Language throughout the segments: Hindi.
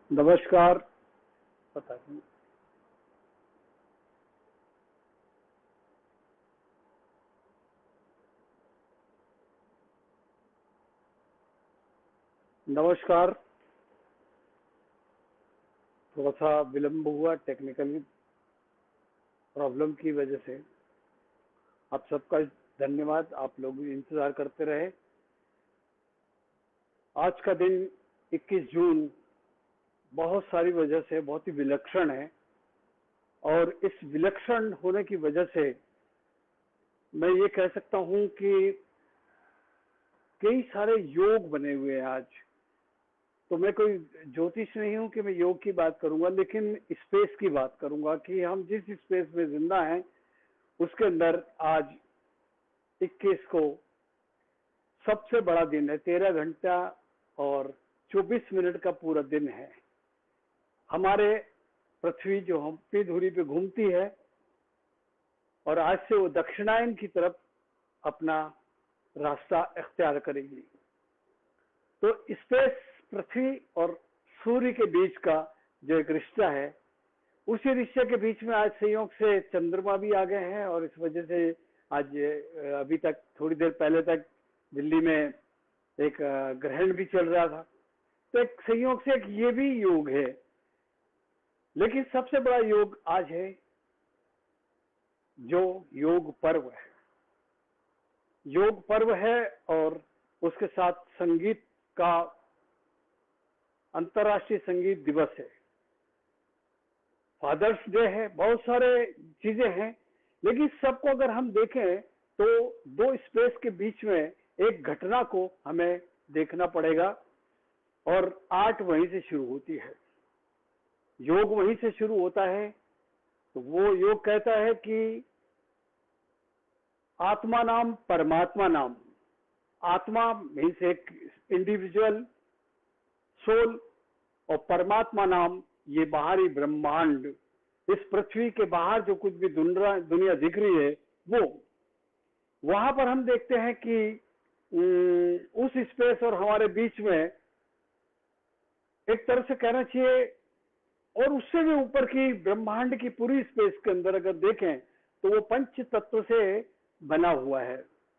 नमस्कार। पता नहीं। नमस्कार। थोड़ा सा विलंब हुआ टेक्निकली प्रॉब्लम की वजह से। आप सबका धन्यवाद, आप लोग इंतजार करते रहे। आज का दिन 21 जून बहुत सारी वजह से बहुत ही विलक्षण है, और इस विलक्षण होने की वजह से मैं ये कह सकता हूं कि कई सारे योग बने हुए हैं आज। तो मैं कोई ज्योतिष नहीं हूं कि मैं योग की बात करूंगा, लेकिन स्पेस की बात करूंगा कि हम जिस स्पेस में जिंदा हैं उसके अंदर आज 21 को सबसे बड़ा दिन है। 13 घंटा और 24 मिनट का पूरा दिन है। हमारे पृथ्वी जो हम अपनी धुरी पे घूमती है, और आज से वो दक्षिणायन की तरफ अपना रास्ता इख्तियार करेगी। तो स्पेस, पृथ्वी और सूर्य के बीच का जो एक रिश्ता है, उसी रिश्ते के बीच में आज संयोग से चंद्रमा भी आ गए हैं, और इस वजह से आज अभी तक थोड़ी देर पहले तक दिल्ली में एक ग्रहण भी चल रहा था। तो एक संयोग से एक ये भी योग है, लेकिन सबसे बड़ा योग आज है जो योग पर्व है। योग पर्व है, और उसके साथ संगीत का अंतर्राष्ट्रीय संगीत दिवस है, फादर्स डे है, बहुत सारे चीजें हैं। लेकिन सबको अगर हम देखें तो दो स्पेस के बीच में एक घटना को हमें देखना पड़ेगा, और आर्ट वहीं से शुरू होती है, योग वहीं से शुरू होता है। तो वो योग कहता है कि आत्मा नाम परमात्मा नाम। आत्मा मीन्स एक इंडिविजुअल सोल, और परमात्मा नाम ये बाहरी ब्रह्मांड, इस पृथ्वी के बाहर जो कुछ भी दुनिया दिख रही है, वो वहां पर हम देखते हैं कि उस स्पेस और हमारे बीच में एक तरह से कहना चाहिए, और उससे भी ऊपर की ब्रह्मांड की पूरी स्पेस के अंदर अगर देखें तो वो पंच तत्व से बना हुआ है।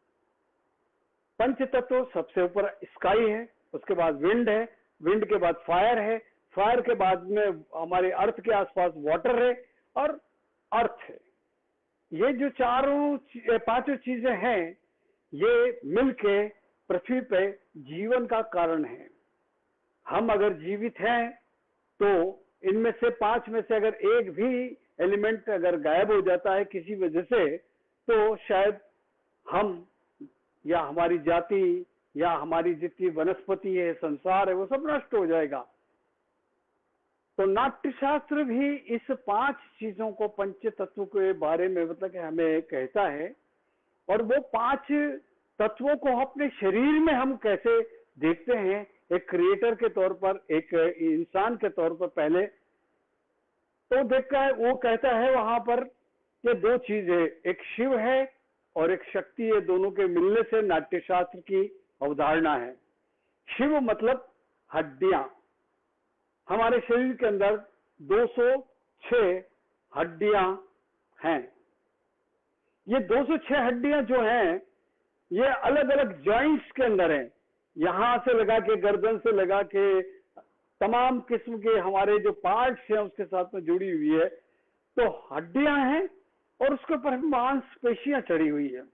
पंच तत्व सबसे ऊपर स्काई है, उसके बाद विंड है, विंड के बाद फायर है, फायर के बाद में हमारे अर्थ के आसपास वाटर है, और अर्थ है। ये जो पांचों चीजें हैं, ये मिलके पृथ्वी पे जीवन का कारण है। हम अगर जीवित हैं तो इनमें से पांच में से अगर एक भी एलिमेंट अगर गायब हो जाता है किसी वजह से, तो शायद हम या हमारी जाति या हमारी जितनी वनस्पति है, संसार है, वो सब नष्ट हो जाएगा। तो नाट्यशास्त्र भी इस पांच चीजों को, पंच तत्व के बारे में मतलब कि हमें कहता है। और वो पांच तत्वों को अपने शरीर में हम कैसे देखते हैं, एक क्रिएटर के तौर पर, एक इंसान के तौर पर पहले तो देखता है। वो कहता है वहां पर कि दो चीज है, एक शिव है और एक शक्ति है। दोनों के मिलने से नाट्यशास्त्र की अवधारणा है। शिव मतलब हड्डियां। हमारे शरीर के अंदर 206 हड्डियां हैं। ये 206 हड्डियां जो हैं, ये अलग अलग जॉइंट्स के अंदर हैं। यहां से लगा के, गर्दन से लगा के, तमाम किस्म के हमारे जो पार्ट्स हैं उसके साथ में जुड़ी हुई है। तो हड्डियां हैं, और उसके ऊपर मांसपेशियां चढ़ी हुई है।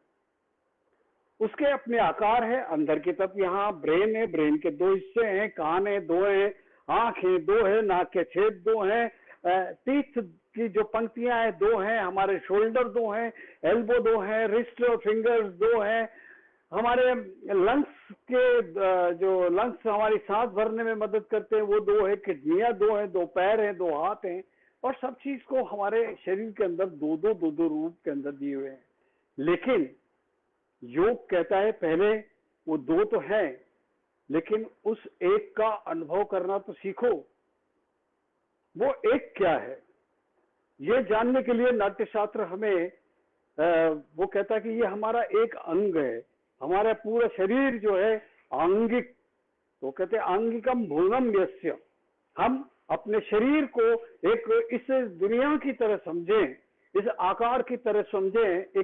उसके अपने आकार है। अंदर की तरफ यहाँ ब्रेन है, ब्रेन के दो हिस्से हैं, कान है दो है, आंखें दो है, नाक के छेद दो हैं, टीथ की जो पंक्तियां हैं दो हैं, हमारे शोल्डर दो हैं, एल्बो दो हैं, रिस्ट और फिंगर्स दो हैं, हमारे लंग्स के जो लंग्स हमारी सांस भरने में मदद करते हैं वो दो है, किडनियां दो हैं, दो पैर हैं, दो हाथ हैं, और सब चीज को हमारे शरीर के अंदर दो दो रूप के अंदर दिए हुए हैं। लेकिन योग कहता है पहले वो दो तो है, लेकिन उस एक का अनुभव करना तो सीखो। वो एक क्या है, ये जानने के लिए नाट्यशास्त्र हमें वो कहता है कि ये हमारा एक अंग है। हमारा पूरा शरीर जो है आंगिक, तो कहते हैं आंगिकम भूनम यस्य। हम अपने शरीर को एक इस दुनिया की तरह समझें, इस आकार की तरह समझें,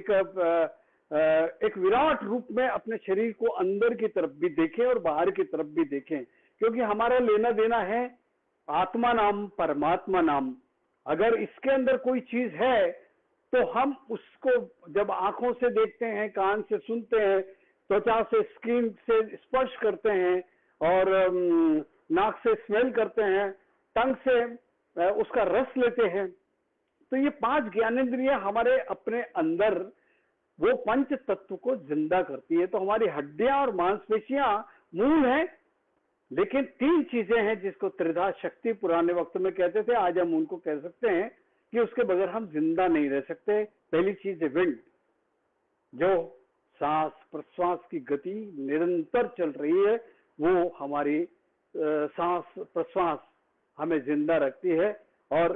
एक विराट रूप में अपने शरीर को अंदर की तरफ भी देखें और बाहर की तरफ भी देखें, क्योंकि हमारा लेना देना है आत्मा नाम परमात्मा नाम। अगर इसके अंदर कोई चीज है तो हम उसको जब आंखों से देखते हैं, कान से सुनते हैं, त्वचा से, स्किन से स्पर्श करते हैं और नाक से स्मेल करते हैं, टंग से उसका रस लेते हैं, तो ये 5 ज्ञानेंद्रिय हमारे अपने अंदर वो पंच तत्व को जिंदा करती है। तो हमारी हड्डियां और मांसपेशियां मूल है, लेकिन 3 चीजें हैं जिसको त्रिधा शक्ति पुराने वक्त में कहते थे, आज हम उनको कह सकते हैं कि उसके बगैर हम जिंदा नहीं रह सकते। पहली चीज है विंड, जो सांस प्रश्वास की गति निरंतर चल रही है, वो हमारी सांस प्रश्वास हमें जिंदा रखती है। और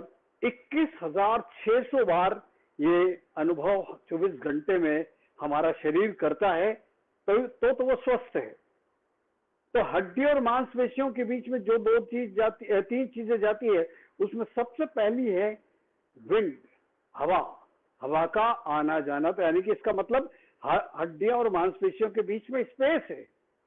21,600 बार ये अनुभव 24 घंटे में हमारा शरीर करता है, तो वो स्वस्थ है। तो हड्डी और मांसपेशियों के बीच में जो 3 चीजें जाती है, उसमें सबसे पहली है विंड, हवा, हवा का आना जाना। तो यानी कि इसका मतलब हड्डियां और मांसपेशियों के बीच में स्पेस है।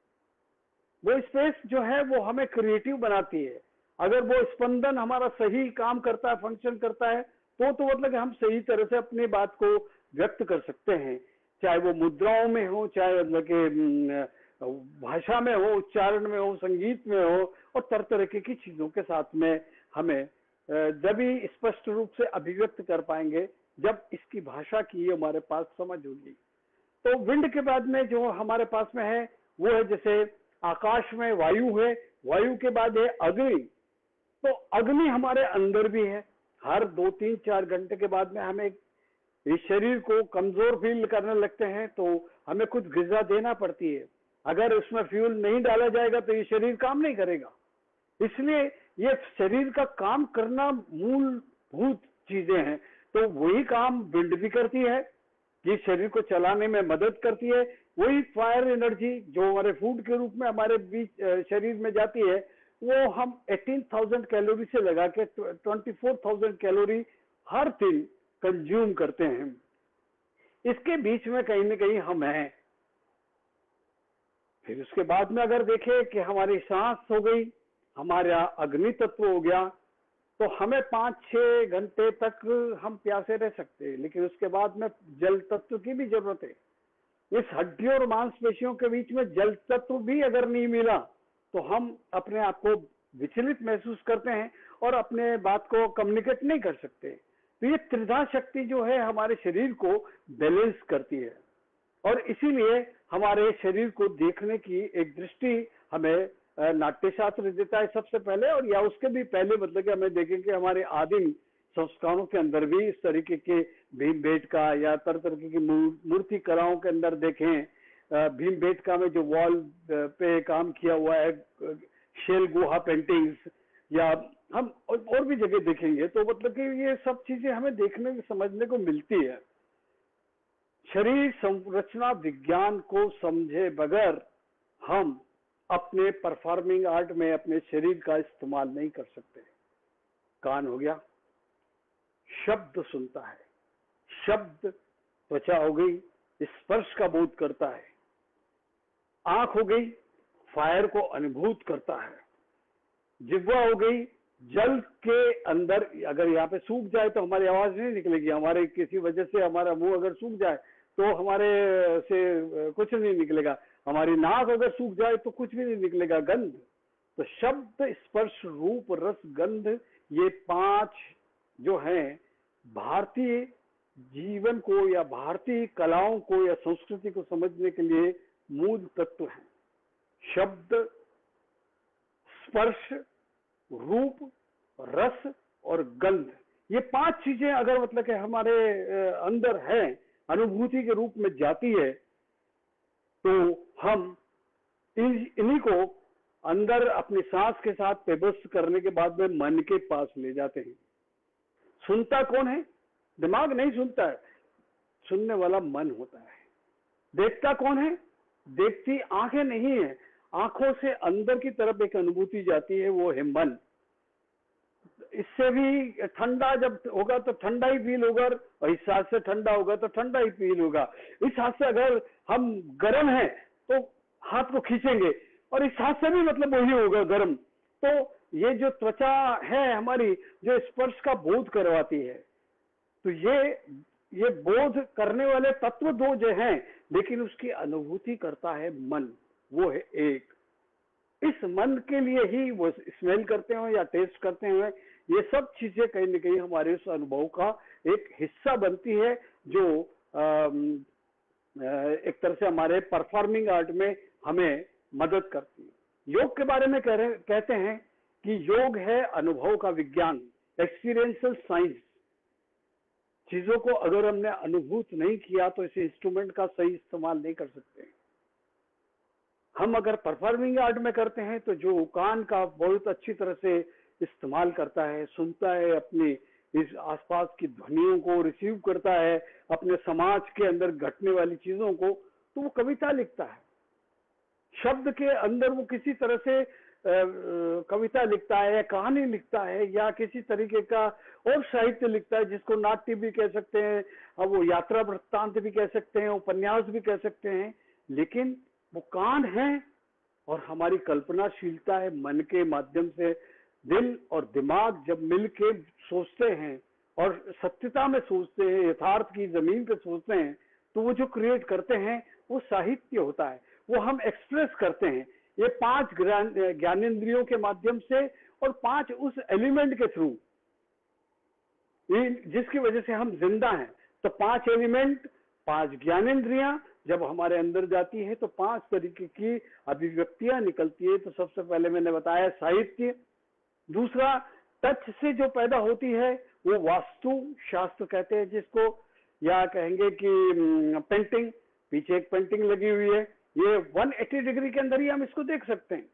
वो स्पेस जो है वो हमें क्रिएटिव बनाती है। अगर वो स्पंदन हमारा सही काम करता है, फंक्शन करता है, तो मतलब कि हम सही तरह से अपनी बात को व्यक्त कर सकते हैं, चाहे वो मुद्राओं में हो, चाहे मतलब कि भाषा में हो, उच्चारण में हो, संगीत में हो, और तरह तरह की चीजों के साथ में हमें जब ही स्पष्ट रूप से अभिव्यक्त कर पाएंगे जब इसकी भाषा की हमारे पास समझ होगी। तो विंड के बाद में जो हमारे पास में है वो है, जैसे आकाश में वायु है, वायु के बाद है अग्नि। तो अग्नि हमारे अंदर भी है। हर 2, 3, 4 घंटे के बाद में हमें इस शरीर को कमजोर फील करने लगते हैं, तो हमें कुछ ग़िज़ा देना पड़ती है। अगर उसमें फ्यूल नहीं डाला जाएगा तो ये शरीर काम नहीं करेगा। इसलिए ये शरीर का काम करना मूलभूत चीजें हैं। तो वही काम विंड भी करती है कि शरीर को चलाने में मदद करती है। वही फायर एनर्जी जो हमारे फूड के रूप में हमारे बीच शरीर में जाती है, वो हम 18,000 कैलोरी से लगा के 24,000 कैलोरी हर दिन कंज्यूम करते हैं। इसके बीच में कहीं ना कहीं हम हैं। फिर उसके बाद में अगर देखें कि हमारी सांस हो गई, हमारा अग्नि तत्व हो गया, तो हमें 5-6 घंटे तक हम प्यासे रह सकते हैं, लेकिन उसके बाद में जल तत्व की भी जरूरत है। इस हड्डियों और मांसपेशियों के बीच में जल तत्व भी अगर नहीं मिला तो हम अपने आप को विचलित महसूस करते हैं और अपने बात को कम्युनिकेट नहीं कर सकते। तो ये त्रिधा शक्ति जो है हमारे शरीर को बैलेंस करती है, और इसीलिए हमारे शरीर को देखने की एक दृष्टि हमें नाट्य शास्त्र देता है सबसे पहले, और या उसके भी पहले मतलब कि हमें देखें कि हमारे आदिम संस्कारों के अंदर भी इस तरीके के भीमबेटका या तरह तरह की मूर्ति कलाओं के अंदर देखें। भीमबेटका में जो वॉल पे काम किया हुआ है, शेल गुहा पेंटिंग्स, या हम और भी जगह देखेंगे, तो मतलब कि ये सब चीजें हमें देखने समझने को मिलती है। शरीर संरचना विज्ञान को समझे बगैर हम अपने परफॉर्मिंग आर्ट में अपने शरीर का इस्तेमाल नहीं कर सकते। कान हो गया, शब्द सुनता है, शब्द त्वचा हो गई, स्पर्श का बोध करता है। आंख हो गई, फायर को अनुभूत करता है। जिह्वा हो गई, जल के अंदर अगर यहाँ पे सूख जाए तो हमारी आवाज नहीं निकलेगी। हमारे किसी वजह से हमारा मुंह अगर सूख जाए तो हमारे से कुछ नहीं निकलेगा। हमारी नाक अगर सूख जाए तो कुछ भी नहीं निकलेगा। गंध, तो शब्द स्पर्श रूप रस गंध, ये 5 जो हैं भारतीय जीवन को या भारतीय कलाओं को या संस्कृति को समझने के लिए मूल तत्व हैं। शब्द, स्पर्श, रूप, रस और गंध, ये 5 चीजें अगर मतलब कि हमारे अंदर हैं, अनुभूति के रूप में जाती है, तो हम इन्हीं को अंदर अपनी सांस के साथ पेबस्त करने के बाद में मन के पास ले जाते हैं। सुनता कौन है? दिमाग नहीं सुनता है, सुनने वाला मन होता है। देखता कौन है? देखती आंखें नहीं है, आंखों से अंदर की तरफ एक अनुभूति जाती है, वो है मन। इससे भी ठंडा जब होगा तो ठंडा ही फील होगा, और इस हाथ से ठंडा होगा तो ठंडा ही फील होगा। इस हाथ से अगर हम गर्म हैं तो हाथ को खींचेंगे, और इस हाथ से भी मतलब वही होगा गर्म। तो ये जो त्वचा है हमारी, जो स्पर्श का बोध करवाती है, तो ये बोध करने वाले तत्व दो जो हैं, लेकिन उसकी अनुभूति करता है मन, वो है एक। इस मन के लिए ही वो स्मेल करते हो या टेस्ट करते हैं, ये सब चीजें कहीं ना कहीं हमारे उस अनुभव का एक हिस्सा बनती है, जो एक तरह से हमारे परफॉर्मिंग आर्ट में हमें मदद करती है। योग के बारे में कहते हैं कि योग है अनुभव का विज्ञान, एक्सपीरियंशियल साइंस। चीजों को अगर हमने अनुभूत नहीं किया तो इस इंस्ट्रूमेंट का सही इस्तेमाल नहीं कर सकते। हम अगर परफॉर्मिंग आर्ट में करते हैं तो जो कान का बहुत अच्छी तरह से इस्तेमाल करता है, सुनता है, अपनी इस आसपास की ध्वनियों को रिसीव करता है, अपने समाज के अंदर घटने वाली चीजों को, तो वो कविता लिखता है। शब्द के अंदर वो किसी तरह से कविता लिखता है, कहानी लिखता है, या किसी तरीके का और साहित्य लिखता है, जिसको नाट्य भी कह सकते हैं, अब वो यात्रा वृत्तांत भी कह सकते हैं, उपन्यास भी कह सकते हैं। लेकिन वो कान है और हमारी कल्पनाशीलता है, मन के माध्यम से दिल और दिमाग जब मिलके सोचते हैं और सत्यता में सोचते हैं, यथार्थ की जमीन पे सोचते हैं, तो वो जो क्रिएट करते हैं वो साहित्य होता है, वो हम एक्सप्रेस करते हैं। ये 5 ज्ञानेंद्रियों के माध्यम से और 5 उस एलिमेंट के थ्रू, जिसकी वजह से हम जिंदा हैं। तो 5 एलिमेंट, 5 ज्ञानेंद्रियां जब हमारे अंदर जाती है तो 5 तरीके की अभिव्यक्तियां निकलती है। तो सबसे पहले मैंने बताया साहित्य, दूसरा टच से जो पैदा होती है वो वास्तु शास्त्र कहते हैं जिसको, या कहेंगे कि पेंटिंग, पीछे एक पेंटिंग लगी हुई है, ये 180 डिग्री के अंदर ही हम इसको देख सकते हैं।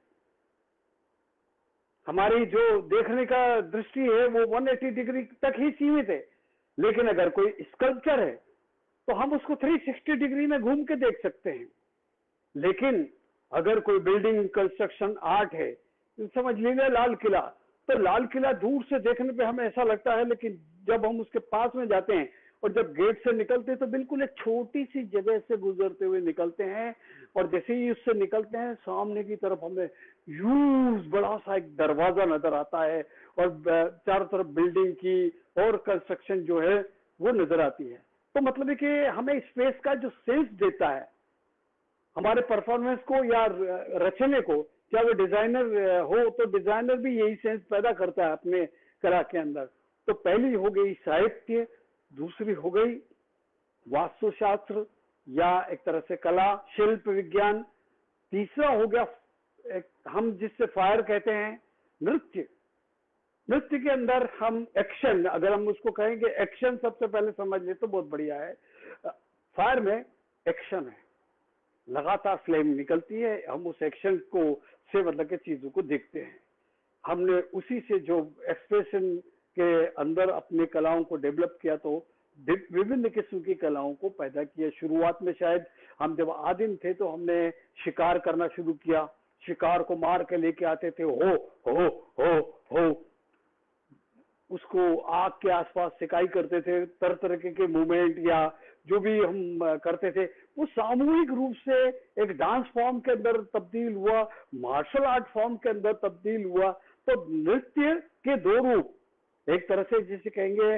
हमारी जो देखने का दृष्टि है वो 180 डिग्री तक ही सीमित है, लेकिन अगर कोई स्कल्पचर है तो हम उसको 360 डिग्री में घूम के देख सकते हैं। लेकिन अगर कोई बिल्डिंग कंस्ट्रक्शन आर्ट है, तो समझ लीजिए लाल किला, तो लाल किला दूर से देखने पे हमें ऐसा लगता है, लेकिन जब हम उसके पास में जाते हैं और जब गेट से निकलते हैं तो बिल्कुल एक छोटी सी जगह से गुजरते हुए निकलते हैं, और जैसे ही उससे निकलते हैं सामने की तरफ हमें ह्यूज बड़ा सा एक दरवाजा नजर आता है, और चारों तरफ बिल्डिंग की और कंस्ट्रक्शन जो है वो नजर आती है। तो मतलब है कि हमें स्पेस का जो सेंस देता है हमारे परफॉर्मेंस को या रचने को, क्या वो डिजाइनर हो तो डिजाइनर भी यही सेंस पैदा करता है अपने कला के अंदर। तो पहली हो गई साहित्य, दूसरी हो गई वास्तुशास्त्र या एक तरह से कला शिल्प विज्ञान, तीसरा हो गया हम जिससे फायर कहते हैं नृत्य। नृत्य के अंदर हम एक्शन, अगर हम उसको कहेंगे एक्शन सबसे पहले समझ ले तो बहुत बढ़िया है। फायर में एक्शन है, लगातार फ्लेम निकलती है, हम उस एक्शन को से मतलब के चीजों को देखते हैं। हमने उसी से जो एक्सप्रेशन के अंदर अपनी कलाओं को डेवलप किया, तो विभिन्न किस्म की कलाओं को पैदा किया। शुरुआत में शायद हम जब आदिम थे तो हमने शिकार करना शुरू किया, शिकार को मार के लेके आते थे, हो उसको आग के आसपास सिकाई करते थे, तरह तरह के मूवमेंट या जो भी हम करते थे वो सामूहिक रूप से एक डांस फॉर्म के अंदर तब्दील हुआ, मार्शल आर्ट फॉर्म के अंदर तब्दील हुआ। तो नृत्य के 2 रूप, एक तरह से जिसे कहेंगे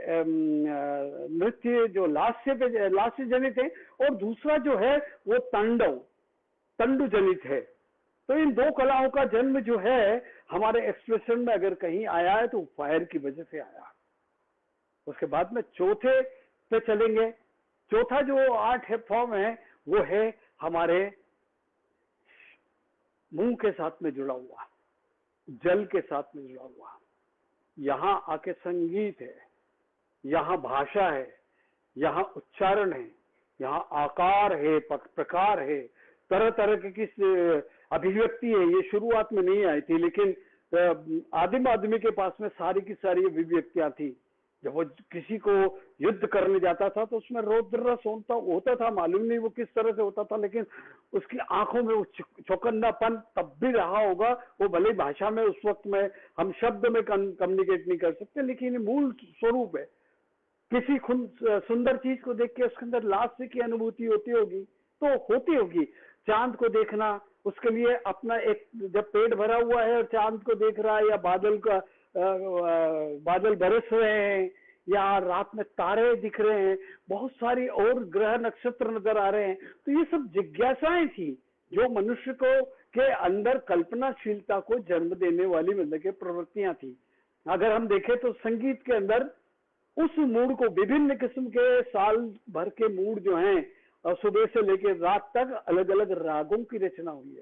नृत्य जो लास्य जनित है, और दूसरा जो है वो तंडु जनित है। तो इन 2 कलाओं का जन्म जो है हमारे एक्सप्रेशन में अगर कहीं आया है तो फायर की वजह से आया। उसके बाद में चौथे पे चलेंगे। चौथा जो आर्ट है फॉर्म है वो है हमारे मुंह के साथ में जुड़ा हुआ, जल के साथ में जुड़ा हुआ। यहाँ आके संगीत है, यहाँ भाषा है, यहाँ उच्चारण है, यहाँ आकार है, प्रकार है, तरह तरह की अभिव्यक्ति है। ये शुरुआत में नहीं आई थी, लेकिन आदिम आदमी के पास में सारी की सारी अभिव्यक्तियां थी। जब वो किसी को युद्ध करने जाता था तो उसमें रौद्र रस होता था, मालूम नहीं वो किस तरह से होता था, लेकिन उसकी आंखों में वो चौकन्नापन तब भी रहा होगा। वो भले भाषा में उस वक्त में हम शब्द में कम्युनिकेट नहीं कर सकते, लेकिन मूल स्वरूप है। किसी सुंदर चीज को देख के उसके अंदर लास्य की अनुभूति होती होगी, तो होती होगी। चांद को देखना, उसके लिए अपना एक, जब पेट भरा हुआ है और चांद को देख रहा है, या बादल बरस रहे हैं, या रात में तारे दिख रहे हैं, बहुत सारी और ग्रह नक्षत्र नजर आ रहे हैं, तो ये सब जिज्ञासाएं थी जो मनुष्य को के अंदर कल्पनाशीलता को जन्म देने वाली मतलब के प्रवृत्तियां थी। अगर हम देखें तो संगीत के अंदर उस मूड को, विभिन्न किस्म के साल भर के मूड जो हैं, और सुबह से लेकर रात तक अलग अलग रागों की रचना हुई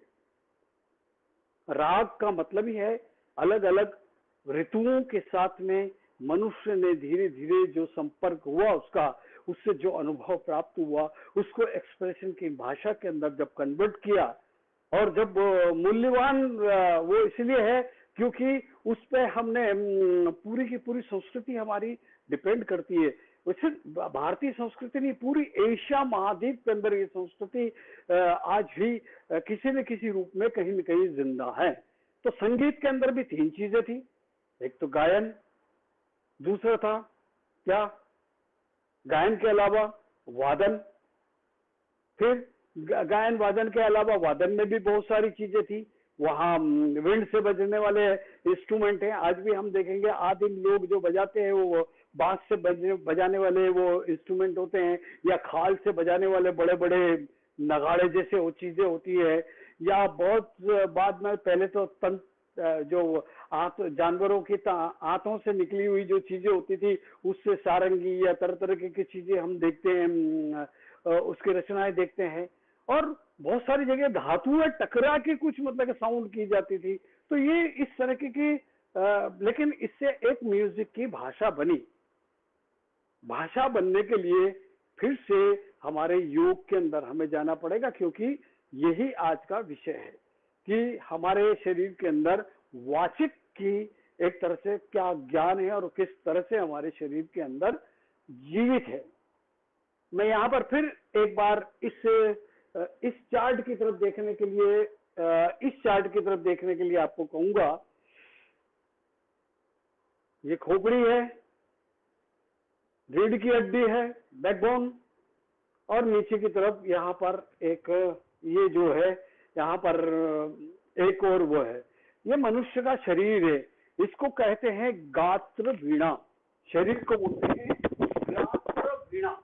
है। राग का मतलब ही है अलग अलग ऋतुओं के साथ में मनुष्य ने धीरे धीरे जो संपर्क हुआ उसका, उससे जो अनुभव प्राप्त हुआ, उसको एक्सप्रेशन की भाषा के अंदर जब कन्वर्ट किया, और जब मूल्यवान वो इसलिए है क्योंकि उस पे हमने पूरी की पूरी संस्कृति हमारी डिपेंड करती है। वैसे भारतीय संस्कृति नहीं, पूरी एशिया महाद्वीप के अंदर ये संस्कृति आज भी किसी न किसी रूप में कहीं न कहीं जिंदा है। तो संगीत के अंदर भी तीन चीजें थी, एक तो गायन, दूसरा था क्या, गायन के अलावा वादन, फिर गायन वादन के अलावा वादन में भी बहुत सारी चीजें थी। वहाँ विंड से बजने वाले इंस्ट्रूमेंट हैं, आज भी हम देखेंगे आदिम लोग जो बजाते हैं वो बांस से बजाने वाले वो इंस्ट्रूमेंट होते हैं, या खाल से बजाने वाले बड़े बड़े नगाड़े जैसे वो चीजें होती है, या बहुत बाद में पहले तो जो जानवरों की आंतों से निकली हुई जो चीजें होती थी उससे सारंगी या तरह तरह की चीजें हम देखते हैं, उसकी रचनाएं देखते हैं। और बहुत सारी जगह धातुएं टकरा के कुछ मतलब साउंड की जाती थी। तो ये इस तरह की लेकिन इससे एक म्यूजिक की भाषा बनी। भाषा बनने के लिए फिर से हमारे योग के अंदर हमें जाना पड़ेगा, क्योंकि यही आज का विषय है कि हमारे शरीर के अंदर वाचिक की एक तरह से क्या ज्ञान है और किस तरह से हमारे शरीर के अंदर जीवित है। मैं यहाँ पर फिर एक बार इस चार्ट की तरफ देखने के लिए आपको कहूंगा, ये खोपड़ी है, रीढ़ की हड्डी है, बैकबोन, और नीचे की तरफ यहाँ पर एक ये जो है यहाँ पर एक और वो है, ये मनुष्य का शरीर है। इसको कहते हैं गात्र वीणा, शरीर को बोलते हैं गात्र वीणा।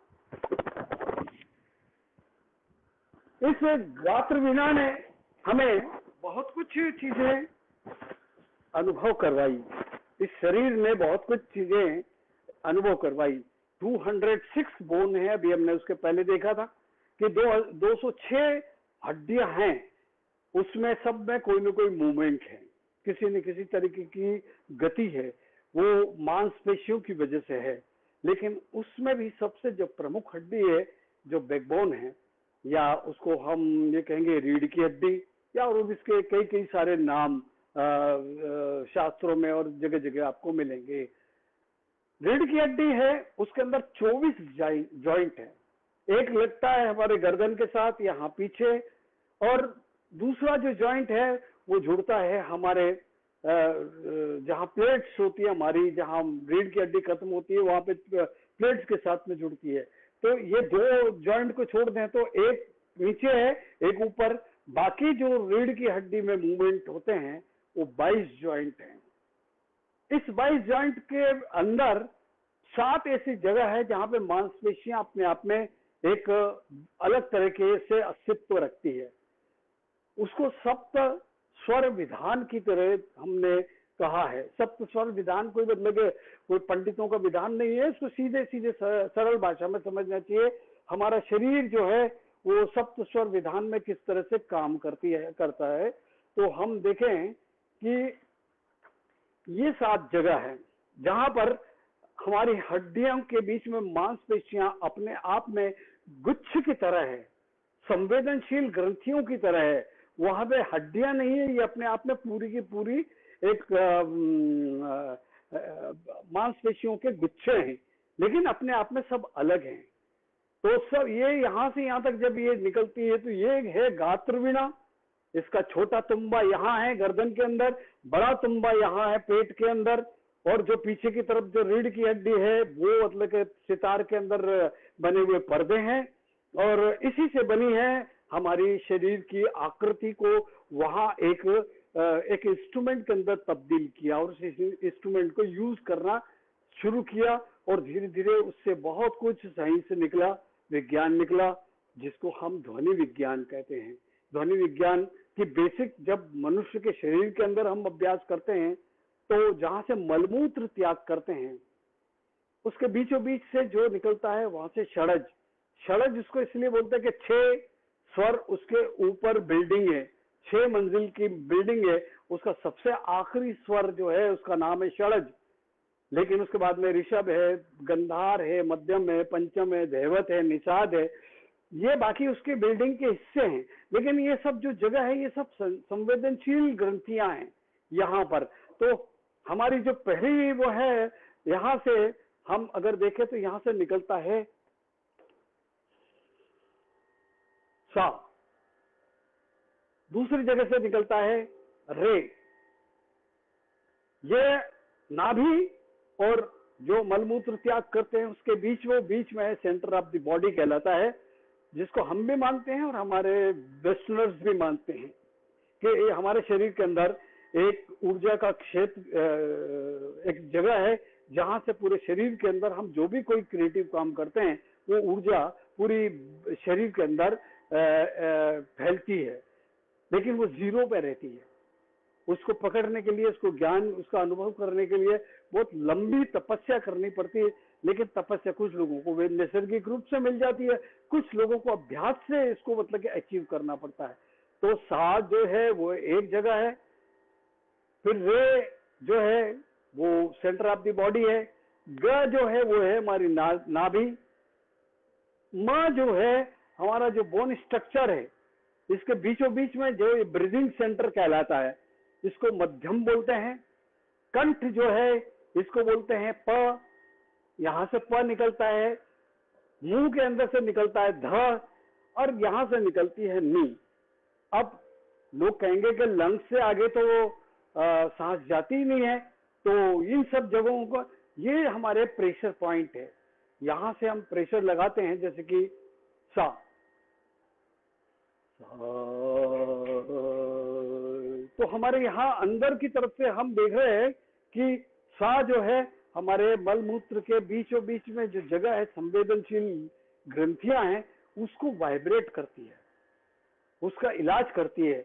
इस गात्र वीणा ने हमें बहुत कुछ चीजें अनुभव करवाई, इस शरीर ने बहुत कुछ चीजें अनुभव करवाई। 206 बोन है, अभी हमने उसके पहले देखा था कि 206 हड्डियां हैं, उसमें सब में कोई ना कोई मूवमेंट है, किसी न किसी तरीके की गति है, वो मांसपेशियों की वजह से है। लेकिन उसमें भी सबसे जो प्रमुख हड्डी है, जो बैकबोन है, या उसको हम ये कहेंगे रीढ़ की हड्डी, या और इसके कई कई सारे नाम शास्त्रों में और जगह जगह आपको मिलेंगे। रीढ़ की हड्डी है, उसके अंदर 24 जॉइंट है। एक लगता है हमारे गर्दन के साथ यहाँ पीछे, और दूसरा जो जॉइंट है वो जुड़ता है हमारे जहाँ प्लेट्स होती है हमारी, जहाँ रीढ़ की हड्डी खत्म होती है वहां पे प्लेट्स के साथ में जुड़ती है। तो ये दो जॉइंट को छोड़ दें तो एक नीचे है, एक ऊपर, बाकी जो रीढ़ की हड्डी में मूवमेंट होते हैं वो 22 जॉइंट हैं। इस 22 जॉइंट के अंदर 7 ऐसी जगह है जहां पे मांसपेशियां अपने आप में एक अलग तरीके से अस्तित्व रखती है। उसको सप्त स्वर विधान की तरह हमने कहा है। सप्त स्वर विधान कोई मतलब कोई पंडितों का विधान नहीं है, इसको सीधे सीधे सरल भाषा में समझना चाहिए। हमारा शरीर जो है वो सप्त स्वर विधान में किस तरह से काम करता है। तो हम देखें कि ये 7 जगह है जहां पर हमारी हड्डियों के बीच में मांसपेशियां अपने आप में गुच्छ की तरह है, संवेदनशील ग्रंथियों की तरह है। वहां पे हड्डियां नहीं है, ये अपने आप में पूरी की पूरी एक मांसपेशियों के गुच्छे हैं, लेकिन अपने आप में सब अलग हैं। तो सब ये यहां से यहां तक जब ये निकलती है तो ये है गात्रवीणा। इसका छोटा तुम्बा यहाँ है गर्दन के अंदर, बड़ा तुम्बा यहाँ है पेट के अंदर, और जो पीछे की तरफ जो रीढ़ की हड्डी है वो मतलब के सितार के अंदर बने हुए पर्दे हैं, और इसी से बनी है हमारी शरीर की आकृति को वहां एक इंस्ट्रूमेंट के अंदर तब्दील किया, और उस इंस्ट्रूमेंट को यूज करना शुरू किया, और धीरे धीरे उससे बहुत कुछ सही से निकला, विज्ञान निकला, जिसको हम ध्वनि विज्ञान कहते हैं। ध्वनि विज्ञान की बेसिक जब मनुष्य के शरीर के अंदर हम अभ्यास करते हैं तो जहां से मलमूत्र त्याग करते हैं उसके बीचों बीच से जो निकलता है वहां से षडज, षडज उसको इसलिए बोलते हैं कि 6 स्वर उसके ऊपर बिल्डिंग है, 6 मंजिल की बिल्डिंग है, उसका सबसे आखिरी स्वर जो है उसका नाम है षडज। लेकिन उसके बाद में ऋषभ है, गंधार है, मध्यम है, पंचम है, धैवत है, निषाद है, ये बाकी उसके बिल्डिंग के हिस्से हैं। लेकिन ये सब जो जगह है ये सब संवेदनशील ग्रंथियां हैं यहाँ पर। तो हमारी जो पहली वो है, यहाँ से हम अगर देखें तो यहाँ से निकलता है सा, दूसरी जगह से निकलता है रे। ये नाभि और जो मलमूत्र त्याग करते हैं उसके बीच में है, सेंटर ऑफ द बॉडी कहलाता है, जिसको हम भी मानते हैं और हमारे वेस्टर्नर्स भी मानते हैं कि ये हमारे शरीर के अंदर एक ऊर्जा का क्षेत्र, एक जगह है जहां से पूरे शरीर के अंदर हम जो भी कोई क्रिएटिव काम करते हैं वो ऊर्जा पूरी शरीर के अंदर फैलती है, लेकिन वो जीरो पे रहती है। उसको पकड़ने के लिए, उसको ज्ञान, उसका अनुभव करने के लिए बहुत लंबी तपस्या करनी पड़ती है। लेकिन तपस्या कुछ लोगों को वे नैसर्गिक रूप से मिल जाती है, कुछ लोगों को अभ्यास से इसको मतलब कि अचीव करना पड़ता है। तो सा जो है वो एक जगह है, फिर रे जो है वो सेंटर ऑफ द बॉडी है, ग जो है वो है हमारी नाभि, म जो है हमारा जो बोन स्ट्रक्चर है, इसके बीचों बीच में जो ब्रीदिंग सेंटर कहलाता है, इसको मध्यम बोलते हैं। कंठ जो है इसको बोलते हैं प, यहां से प निकलता है, मुंह के अंदर से निकलता है ध, और यहां से निकलती है नी। अब लोग कहेंगे कि लंग्स से आगे तो सांस जाती ही नहीं है, तो इन सब जगहों को, ये हमारे प्रेशर पॉइंट है, यहां से हम प्रेशर लगाते हैं, जैसे कि सा, तो हमारे यहाँ अंदर की तरफ से हम देख रहे हैं कि सा जो है हमारे मल मूत्र के बीचों बीच में जो जगह है, संवेदनशील ग्रंथियां हैं, उसको वाइब्रेट करती है, उसका इलाज करती है।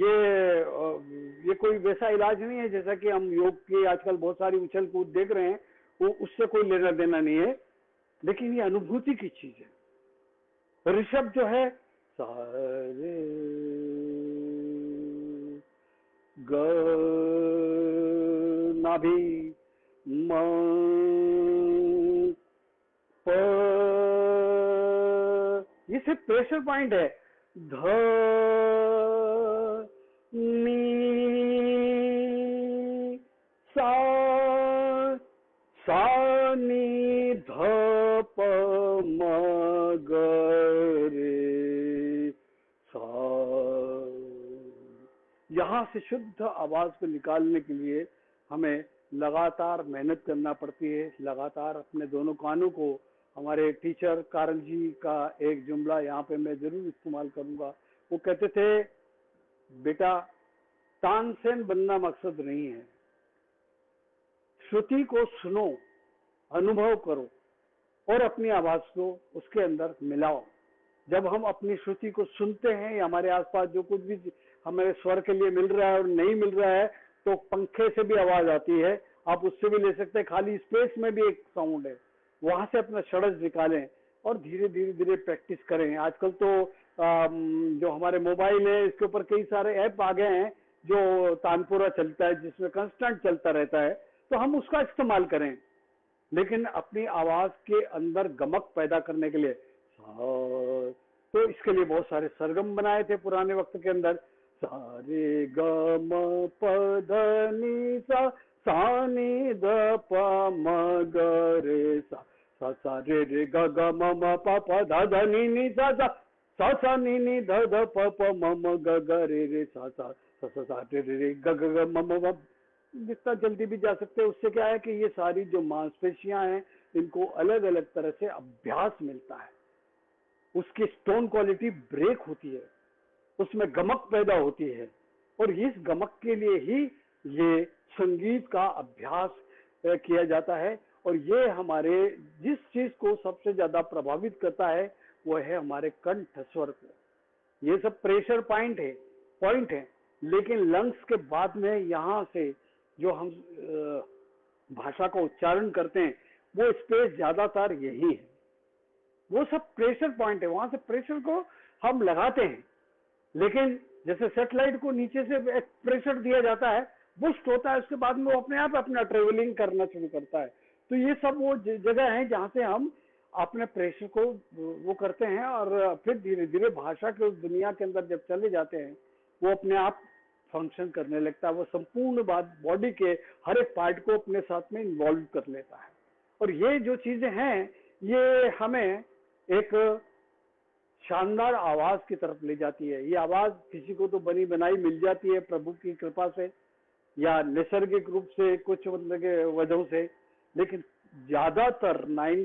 ये कोई वैसा इलाज नहीं है जैसा कि हम योग की आजकल बहुत सारी उछल कूद देख रहे हैं, वो उससे कोई लेना देना नहीं है, लेकिन ये अनुभूति की चीज है। ऋषभ जो है सारे ग, नाभि, म, प, ये सिर्फ प्रेशर पॉइंट है। ध, नी, सा, सा नी ध प म ग रे सा। यहां से शुद्ध आवाज को निकालने के लिए हमें लगातार मेहनत करना पड़ती है, लगातार अपने दोनों कानों को, हमारे टीचर कारल जी का एक जुमला यहाँ पे मैं जरूर इस्तेमाल करूंगा। वो कहते थे, बेटा तानसेन बनना मकसद नहीं है, श्रुति को सुनो, अनुभव करो और अपनी आवाज को उसके अंदर मिलाओ। जब हम अपनी श्रुति को सुनते हैं या हमारे आसपास जो कुछ भी हमें स्वर के लिए मिल रहा है और नहीं मिल रहा है, तो पंखे से भी आवाज आती है, आप उससे भी ले सकते हैं, खाली स्पेस में भी एक साउंड है, वहां से अपना षडज निकालें और धीरे धीरे धीरे प्रैक्टिस करें। आजकल तो जो हमारे मोबाइल है इसके ऊपर कई सारे ऐप आ गए हैं जो तानपुरा चलता है, जिसमें कांस्टेंट चलता रहता है, तो हम उसका इस्तेमाल करें, लेकिन अपनी आवाज के अंदर गमक पैदा करने के लिए तो इसके लिए बहुत सारे सरगम बनाए थे पुराने वक्त के अंदर। सारे ग म प ध नि सा, सा नी द प म ग रे सा, सा सा रे रे ग ग म म प प ध ध नी नी सा सा, सा सा नी नी ध ध प प म म ग ग रे रे सा सा, सा सा सा रे रे ग ग ग म म म। जितना जल्दी भी जा सकते हैं, उससे क्या है कि ये सारी जो मांसपेशियां हैं इनको अलग अलग तरह से अभ्यास मिलता है, उसकी स्टोन क्वालिटी ब्रेक होती है, उसमें गमक पैदा होती है, और इस गमक के लिए ही ये संगीत का अभ्यास किया जाता है। और ये हमारे जिस चीज को सबसे ज्यादा प्रभावित करता है वो है हमारे कंठ स्वर को। ये सब प्रेशर पॉइंट है, लेकिन लंग्स के बाद में यहाँ से जो हम भाषा का उच्चारण करते हैं वो स्पेस ज्यादातर यही है, वो सब प्रेशर पॉइंट है, वहां से प्रेशर को हम लगाते हैं। लेकिन जैसे सैटेलाइट को नीचे से एक प्रेशर दिया जाता है, बुस्ट होता है, उसके बाद में वो अपने आप अपना ट्रेवलिंग करना शुरू करता है। तो ये सब वो जगह है जहां से हम अपने प्रेशर को वो करते हैं, और फिर धीरे धीरे भाषा के उस दुनिया के अंदर जब चले जाते हैं वो अपने आप फंक्शन करने लगता है, वो संपूर्ण बात बॉडी के हर एक पार्ट को अपने साथ में इन्वॉल्व कर लेता है। और ये जो चीजें हैं ये हमें एक शानदार आवाज की तरफ ले जाती है। ये आवाज किसी को तो बनी बनाई मिल जाती है प्रभु की कृपा से या नैसर्गिक रूप से कुछ मतलब के वजहों से, लेकिन ज्यादातर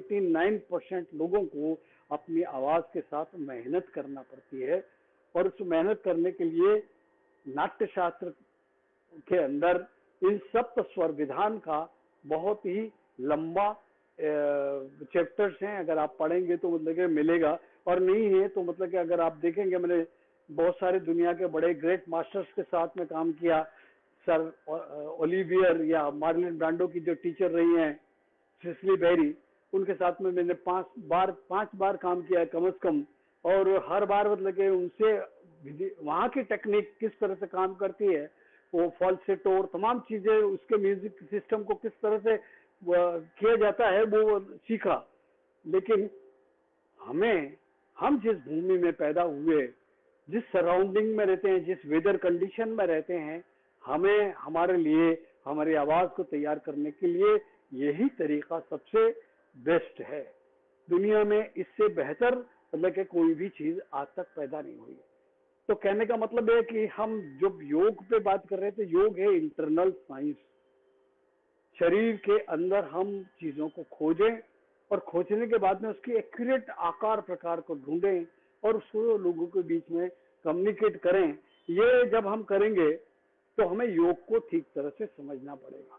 99% लोगों को अपनी आवाज के साथ मेहनत करना पड़ती है। और उस मेहनत करने के लिए नाट्य शास्त्र के अंदर इन सप्त स्वर विधान का बहुत ही लंबा चैप्टर्स हैं, अगर आप पढ़ेंगे तो मतलब कि मिलेगा, और नहीं है तो मतलब कि अगर आप देखेंगे, मैंने बहुत सारे दुनिया के बड़े ग्रेट मास्टर्स के साथ में काम किया, सर ओलिवियर या मार्लिन ब्रांडो की जो टीचर रही हैं सिसिली बेरी, उनके साथ में मैंने 5 बार काम किया है कम से कम। और हर बार मतलब कि उनसे वहाँ की टेक्निक किस तरह से काम करती है, वो फॉल्सेटो और तमाम चीजें, उसके म्यूजिक सिस्टम को किस तरह से किया जाता है वो सीखा। लेकिन हम जिस भूमि में पैदा हुए, जिस सराउंडिंग में रहते हैं, जिस वेदर कंडीशन में रहते हैं, हमें हमारे लिए हमारी आवाज को तैयार करने के लिए यही तरीका सबसे बेस्ट है। दुनिया में इससे बेहतर मतलब कि कोई भी चीज आज तक पैदा नहीं हुई। तो कहने का मतलब है कि हम जब योग पे बात कर रहे थे, योग है इंटरनल साइंस। शरीर के अंदर हम चीजों को खोजें और खोजने के बाद में उसकी एक्यूरेट आकार प्रकार को ढूंढें और उसको लोगों के बीच में कम्युनिकेट करें। ये जब हम करेंगे तो हमें योग को ठीक तरह से समझना पड़ेगा।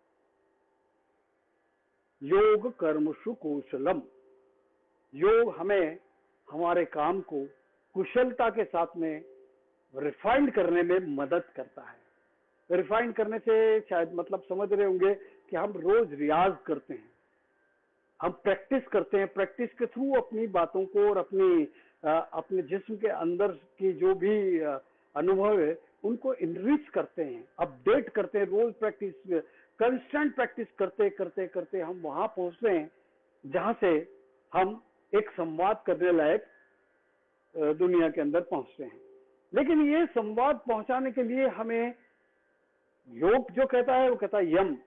योग कर्मसु कौशलम, योग हमें हमारे काम को कुशलता के साथ में रिफाइंड करने में मदद करता है। रिफाइंड करने से शायद मतलब समझ रहे होंगे कि हम रोज रियाज करते हैं, हम प्रैक्टिस करते हैं, प्रैक्टिस के थ्रू अपनी बातों को और अपने जिस्म के अंदर की जो भी अनुभव है उनको इनरिच करते हैं, अपडेट करते हैं। रोज प्रैक्टिस, कंस्टेंट प्रैक्टिस करते करते करते हम वहां पहुंचते हैं जहां से हम एक संवाद करने लायक दुनिया के अंदर पहुंचते हैं। लेकिन ये संवाद पहुंचाने के लिए हमें योग जो कहता है वो कहता है यम,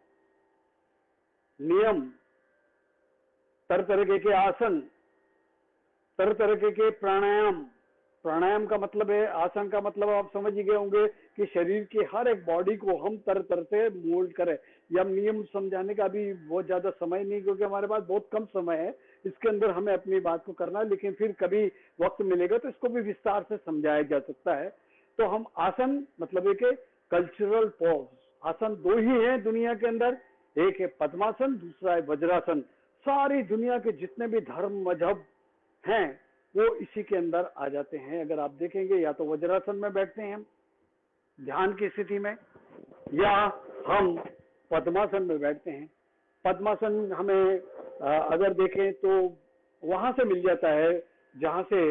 नियम, तरह तरह के आसन, तरह तरह के प्राणायाम। प्राणायाम का मतलब है, आसन का मतलब आप समझ ही गए होंगे कि शरीर की हर एक बॉडी को हम तरह तरह से मोल्ड करें। यम नियम समझाने का भी बहुत ज्यादा समय नहीं, क्योंकि हमारे पास बहुत कम समय है, इसके अंदर हमें अपनी बात को करना है। लेकिन फिर कभी वक्त मिलेगा तो इसको भी विस्तार से समझाया जा सकता है। तो हम आसन मतलब एक कल्चरल पॉज, आसन 2 ही है दुनिया के अंदर, एक है पद्मासन, दूसरा है वज्रासन। सारी दुनिया के जितने भी धर्म मजहब हैं वो इसी के अंदर आ जाते हैं। अगर आप देखेंगे या तो वज्रासन में बैठते हैं हम ध्यान की स्थिति में, या हम पद्मासन में बैठते हैं। पद्मासन हमें अगर देखें तो वहां से मिल जाता है जहां से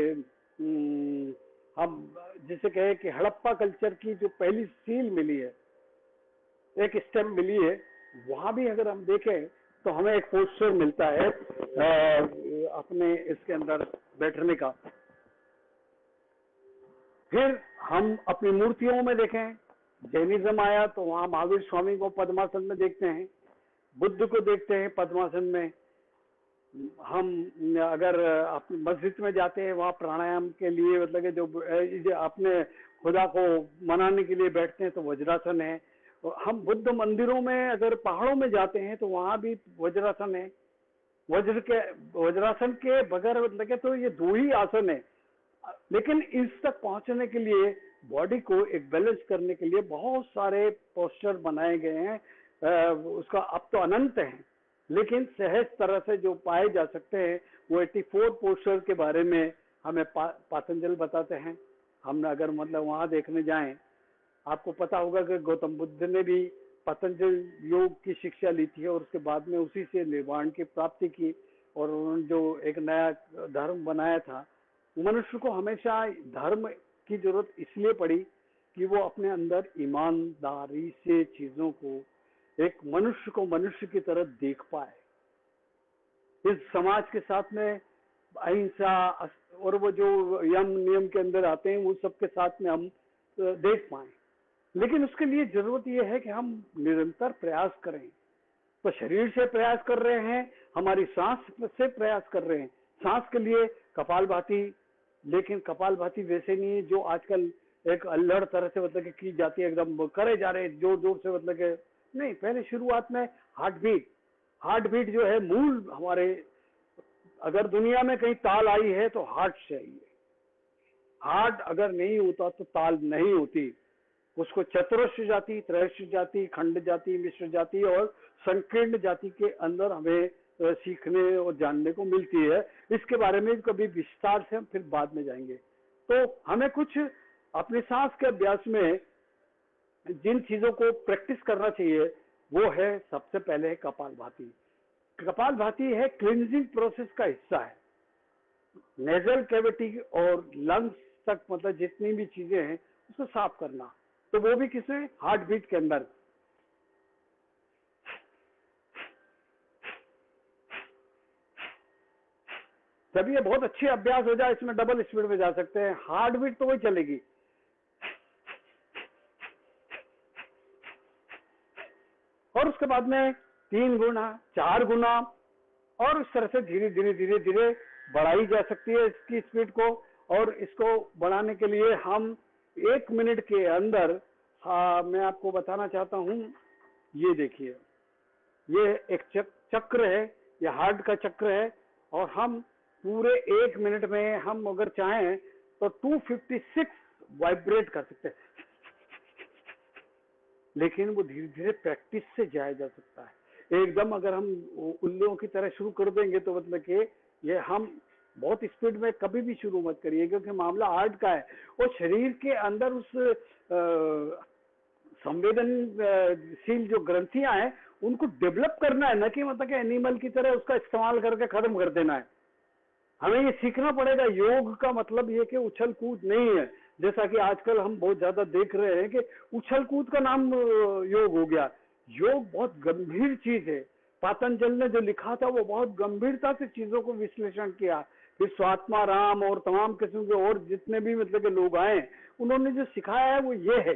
हम जिसे कहें कि हड़प्पा कल्चर की जो पहली सील मिली है, एक स्टेम मिली है, वहां भी अगर हम देखें तो हमें एक पोस्चर मिलता है अपने इसके अंदर बैठने का। फिर हम अपनी मूर्तियों में देखें जैनिज्म आया तो वहां महावीर स्वामी को पद्मासन में देखते हैं, बुद्ध को देखते हैं पद्मासन में। हम अगर अपनी मस्जिद में जाते हैं वहाँ प्राणायाम के लिए मतलब कि जो अपने खुदा को मनाने के लिए बैठते हैं तो वज्रासन है। हम बुद्ध मंदिरों में अगर पहाड़ों में जाते हैं तो वहाँ भी वज्रासन है। वज्रासन के बगैर मतलब कि तो ये दो ही आसन है, लेकिन इस तक पहुंचने के लिए बॉडी को एक बैलेंस करने के लिए बहुत सारे पोस्चर बनाए गए हैं। उसका अब तो अनंत है, लेकिन सहज तरह से जो पाए जा सकते हैं वो 84 पोस्चर के बारे में हमें पातंजल बताते हैं। हम अगर मतलब वहां देखने जाएं, आपको पता होगा कि गौतम बुद्ध ने भी पतंजल योग की शिक्षा ली थी और उसके बाद में उसी से निर्वाण की प्राप्ति की और उन्होंने जो एक नया धर्म बनाया था। मनुष्य को हमेशा धर्म की जरूरत इसलिए पड़ी कि वो अपने अंदर ईमानदारी से चीजों को, एक मनुष्य को मनुष्य की तरह देख पाए। इस समाज के साथ में अहिंसा और वो जो यम नियम के अंदर आते हैं वो सबके साथ में हम देख पाए। लेकिन उसके लिए जरूरत ये है कि हम निरंतर प्रयास करें। तो शरीर से प्रयास कर रहे हैं, हमारी सांस से प्रयास कर रहे हैं। सांस के लिए कपालभाति, लेकिन कपालभाति वैसे नहीं है जो आजकल एक अल्लड़ तरह से मतलब कि की जाती है, एकदम करे जा रहे जोर जोर से मतलब कि नहीं। पहले शुरुआत में हार्ट बीट जो है मूल हमारे, अगर दुनिया में कहीं ताल आई है तो हार्ट से आई है। हार्ट अगर नहीं होता तो ताल नहीं होती। उसको चतुरस्र जाति, त्रैश्य जाति, खंड जाति, मिश्र जाति और संकीर्ण जाति के अंदर हमें सीखने और जानने को मिलती है। इसके बारे में कभी विस्तार से हम फिर बाद में जाएंगे। तो हमें कुछ अपने सांस के अभ्यास में जिन चीजों को प्रैक्टिस करना चाहिए वो है, सबसे पहले है कपालभाति। कपालभाति है क्लींजिंग प्रोसेस का हिस्सा है। नेजल कैविटी और लंग्स तक मतलब जितनी भी चीजें हैं उसको साफ करना, तो वो भी किसे, हार्ट बीट के अंदर। जब ये बहुत अच्छे अभ्यास हो जाए, इसमें डबल स्पीड में जा सकते हैं। हार्ट बीट तो वही चलेगी। और उसके बाद में 3 गुना, 4 गुना और इस तरह से धीरे धीरे धीरे धीरे बढ़ाई जा सकती है इसकी स्पीड को। और इसको बढ़ाने के लिए हम 1 मिनट के अंदर, मैं आपको बताना चाहता हूं, ये देखिए, ये एक चक्र है, ये हार्ट का चक्र है और हम पूरे 1 मिनट में हम अगर चाहें तो 256 वाइब्रेट कर सकते हैं। लेकिन वो धीरे धीरे प्रैक्टिस से जाया जा सकता है। एकदम अगर हम उल्लुओं की तरह शुरू कर देंगे तो मतलब कि ये हम बहुत स्पीड में कभी भी शुरू मत करिए, क्योंकि मामला हार्ट का है और शरीर के अंदर उस संवेदनशील जो ग्रंथियां हैं उनको डेवलप करना है, न कि मतलब कि एनिमल की तरह उसका इस्तेमाल करके खत्म कर देना है। हमें ये सीखना पड़ेगा। योग का मतलब ये कि उछल कूद नहीं है, जैसा कि आजकल हम बहुत ज्यादा देख रहे हैं कि उछल कूद का नाम योग हो गया। योग बहुत गंभीर चीज है। पातंजल ने जो लिखा था वो बहुत गंभीरता से चीजों को विश्लेषण किया। फिर स्वात्मा राम और तमाम किस्म के और जितने भी मतलब के लोग आए, उन्होंने जो सिखाया है वो ये है।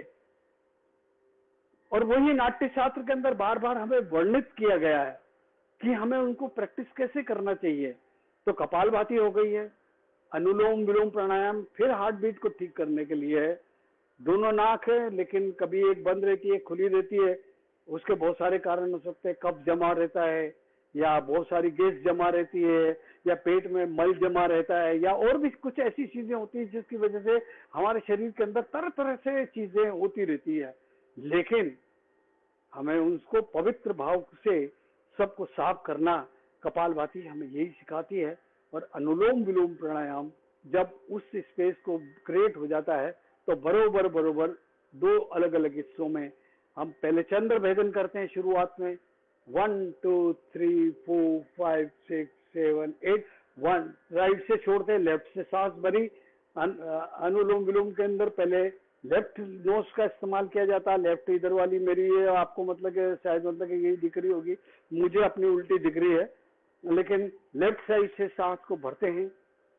और वही नाट्य शास्त्र के अंदर बार बार हमें वर्णित किया गया है कि हमें उनको प्रैक्टिस कैसे करना चाहिए। तो कपालभाति हो गई है, अनुलोम विलोम प्राणायाम फिर हार्ट बीट को ठीक करने के लिए है। दोनों नाक है, लेकिन कभी एक बंद रहती है, खुली रहती है। उसके बहुत सारे कारण हो सकते हैं। कफ जमा रहता है, या बहुत सारी गैस जमा रहती है, या पेट में मल जमा रहता है, या और भी कुछ ऐसी चीजें होती है जिसकी वजह से हमारे शरीर के अंदर तरह तरह से चीजें होती रहती है। लेकिन हमें उसको पवित्र भाव से सबको साफ करना कपालभाति हमें यही सिखाती है। और अनुलोम विलोम प्राणायाम जब उस स्पेस को क्रिएट हो जाता है तो बरोबर बरोबर 2 अलग अलग हिस्सों में हम पहले चंद्र भेदन करते हैं शुरुआत में, 1 2 3 4 5 6 7 8, 1 राइट से छोड़ते हैं, लेफ्ट से सांस भरी। अनुलोम विलोम के अंदर पहले लेफ्ट नोज का इस्तेमाल किया जाता है। लेफ्ट इधर वाली मेरी है, आपको मतलब कि शायद मतलब कि यही दिख रही होगी, मुझे अपनी उल्टी दिख रही है। लेकिन लेफ्ट साइड से सांस को भरते हैं,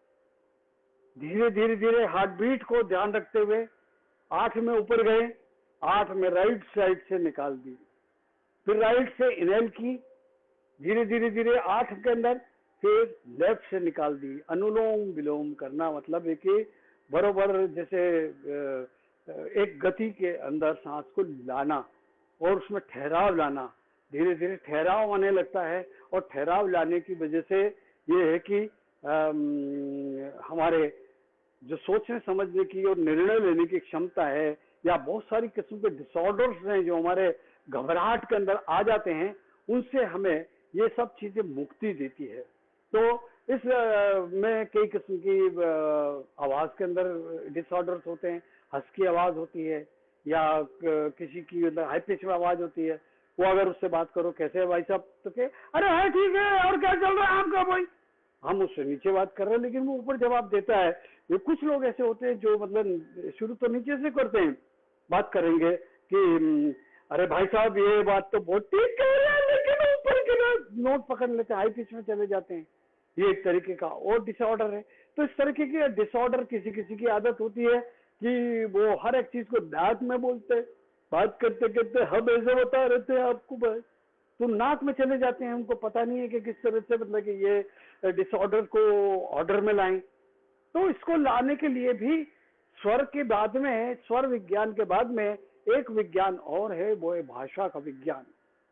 धीरे धीरे धीरे हार्ट बीट को ध्यान रखते हुए 8 में ऊपर गए, 8 में राइट साइड से निकाल दी, फिर राइट से इनहेल की, धीरे धीरे धीरे 8 के अंदर, फिर लेफ्ट से निकाल दी। अनुलोम विलोम करना मतलब है कि बरोबर जैसे एक गति के अंदर सांस को लाना और उसमें ठहराव लाना, धीरे धीरे ठहराव आने लगता है। और ठहराव लाने की वजह से ये है कि हमारे जो सोचने समझने की और निर्णय लेने की क्षमता है, या बहुत सारी किस्म के डिसऑर्डर्स हैं जो हमारे घबराहट के अंदर आ जाते हैं, उनसे हमें ये सब चीजें मुक्ति देती है। तो इस में कई किस्म की आवाज के अंदर डिसऑर्डर्स होते हैं, हस्की आवाज होती है, या किसी की मतलब हाई पिच में आवाज होती है। वो अगर उससे बात करो कैसे है भाई साहब, तो कहे अरे है ठीक है और क्या चल रहा है आपका भाई, हम उससे नीचे बात कर रहे हैं लेकिन वो ऊपर जवाब देता है। ये कुछ लोग ऐसे होते हैं जो मतलब शुरू तो नीचे से करते हैं, बात करेंगे कि अरे भाई साहब ये बात तो बहुत ठीक कह रहे हैं, लेकिन ऊपर के नोट पकड़ लेते हैं, हाई पिच में चले जाते हैं। ये एक तरीके का और डिसऑर्डर है। तो इस तरीके की डिसऑर्डर किसी किसी की आदत होती है कि वो हर एक चीज को नाक में बोलते हैं, बात करते करते हम ऐसे बता रहते हैं आपको बस, तो नाक में चले जाते हैं। उनको पता नहीं है कि किस तरह से मतलब कि ये डिसऑर्डर को ऑर्डर में लाएं। तो इसको लाने के लिए भी स्वर के बाद में, स्वर विज्ञान के बाद में एक विज्ञान और है, वो है भाषा का विज्ञान।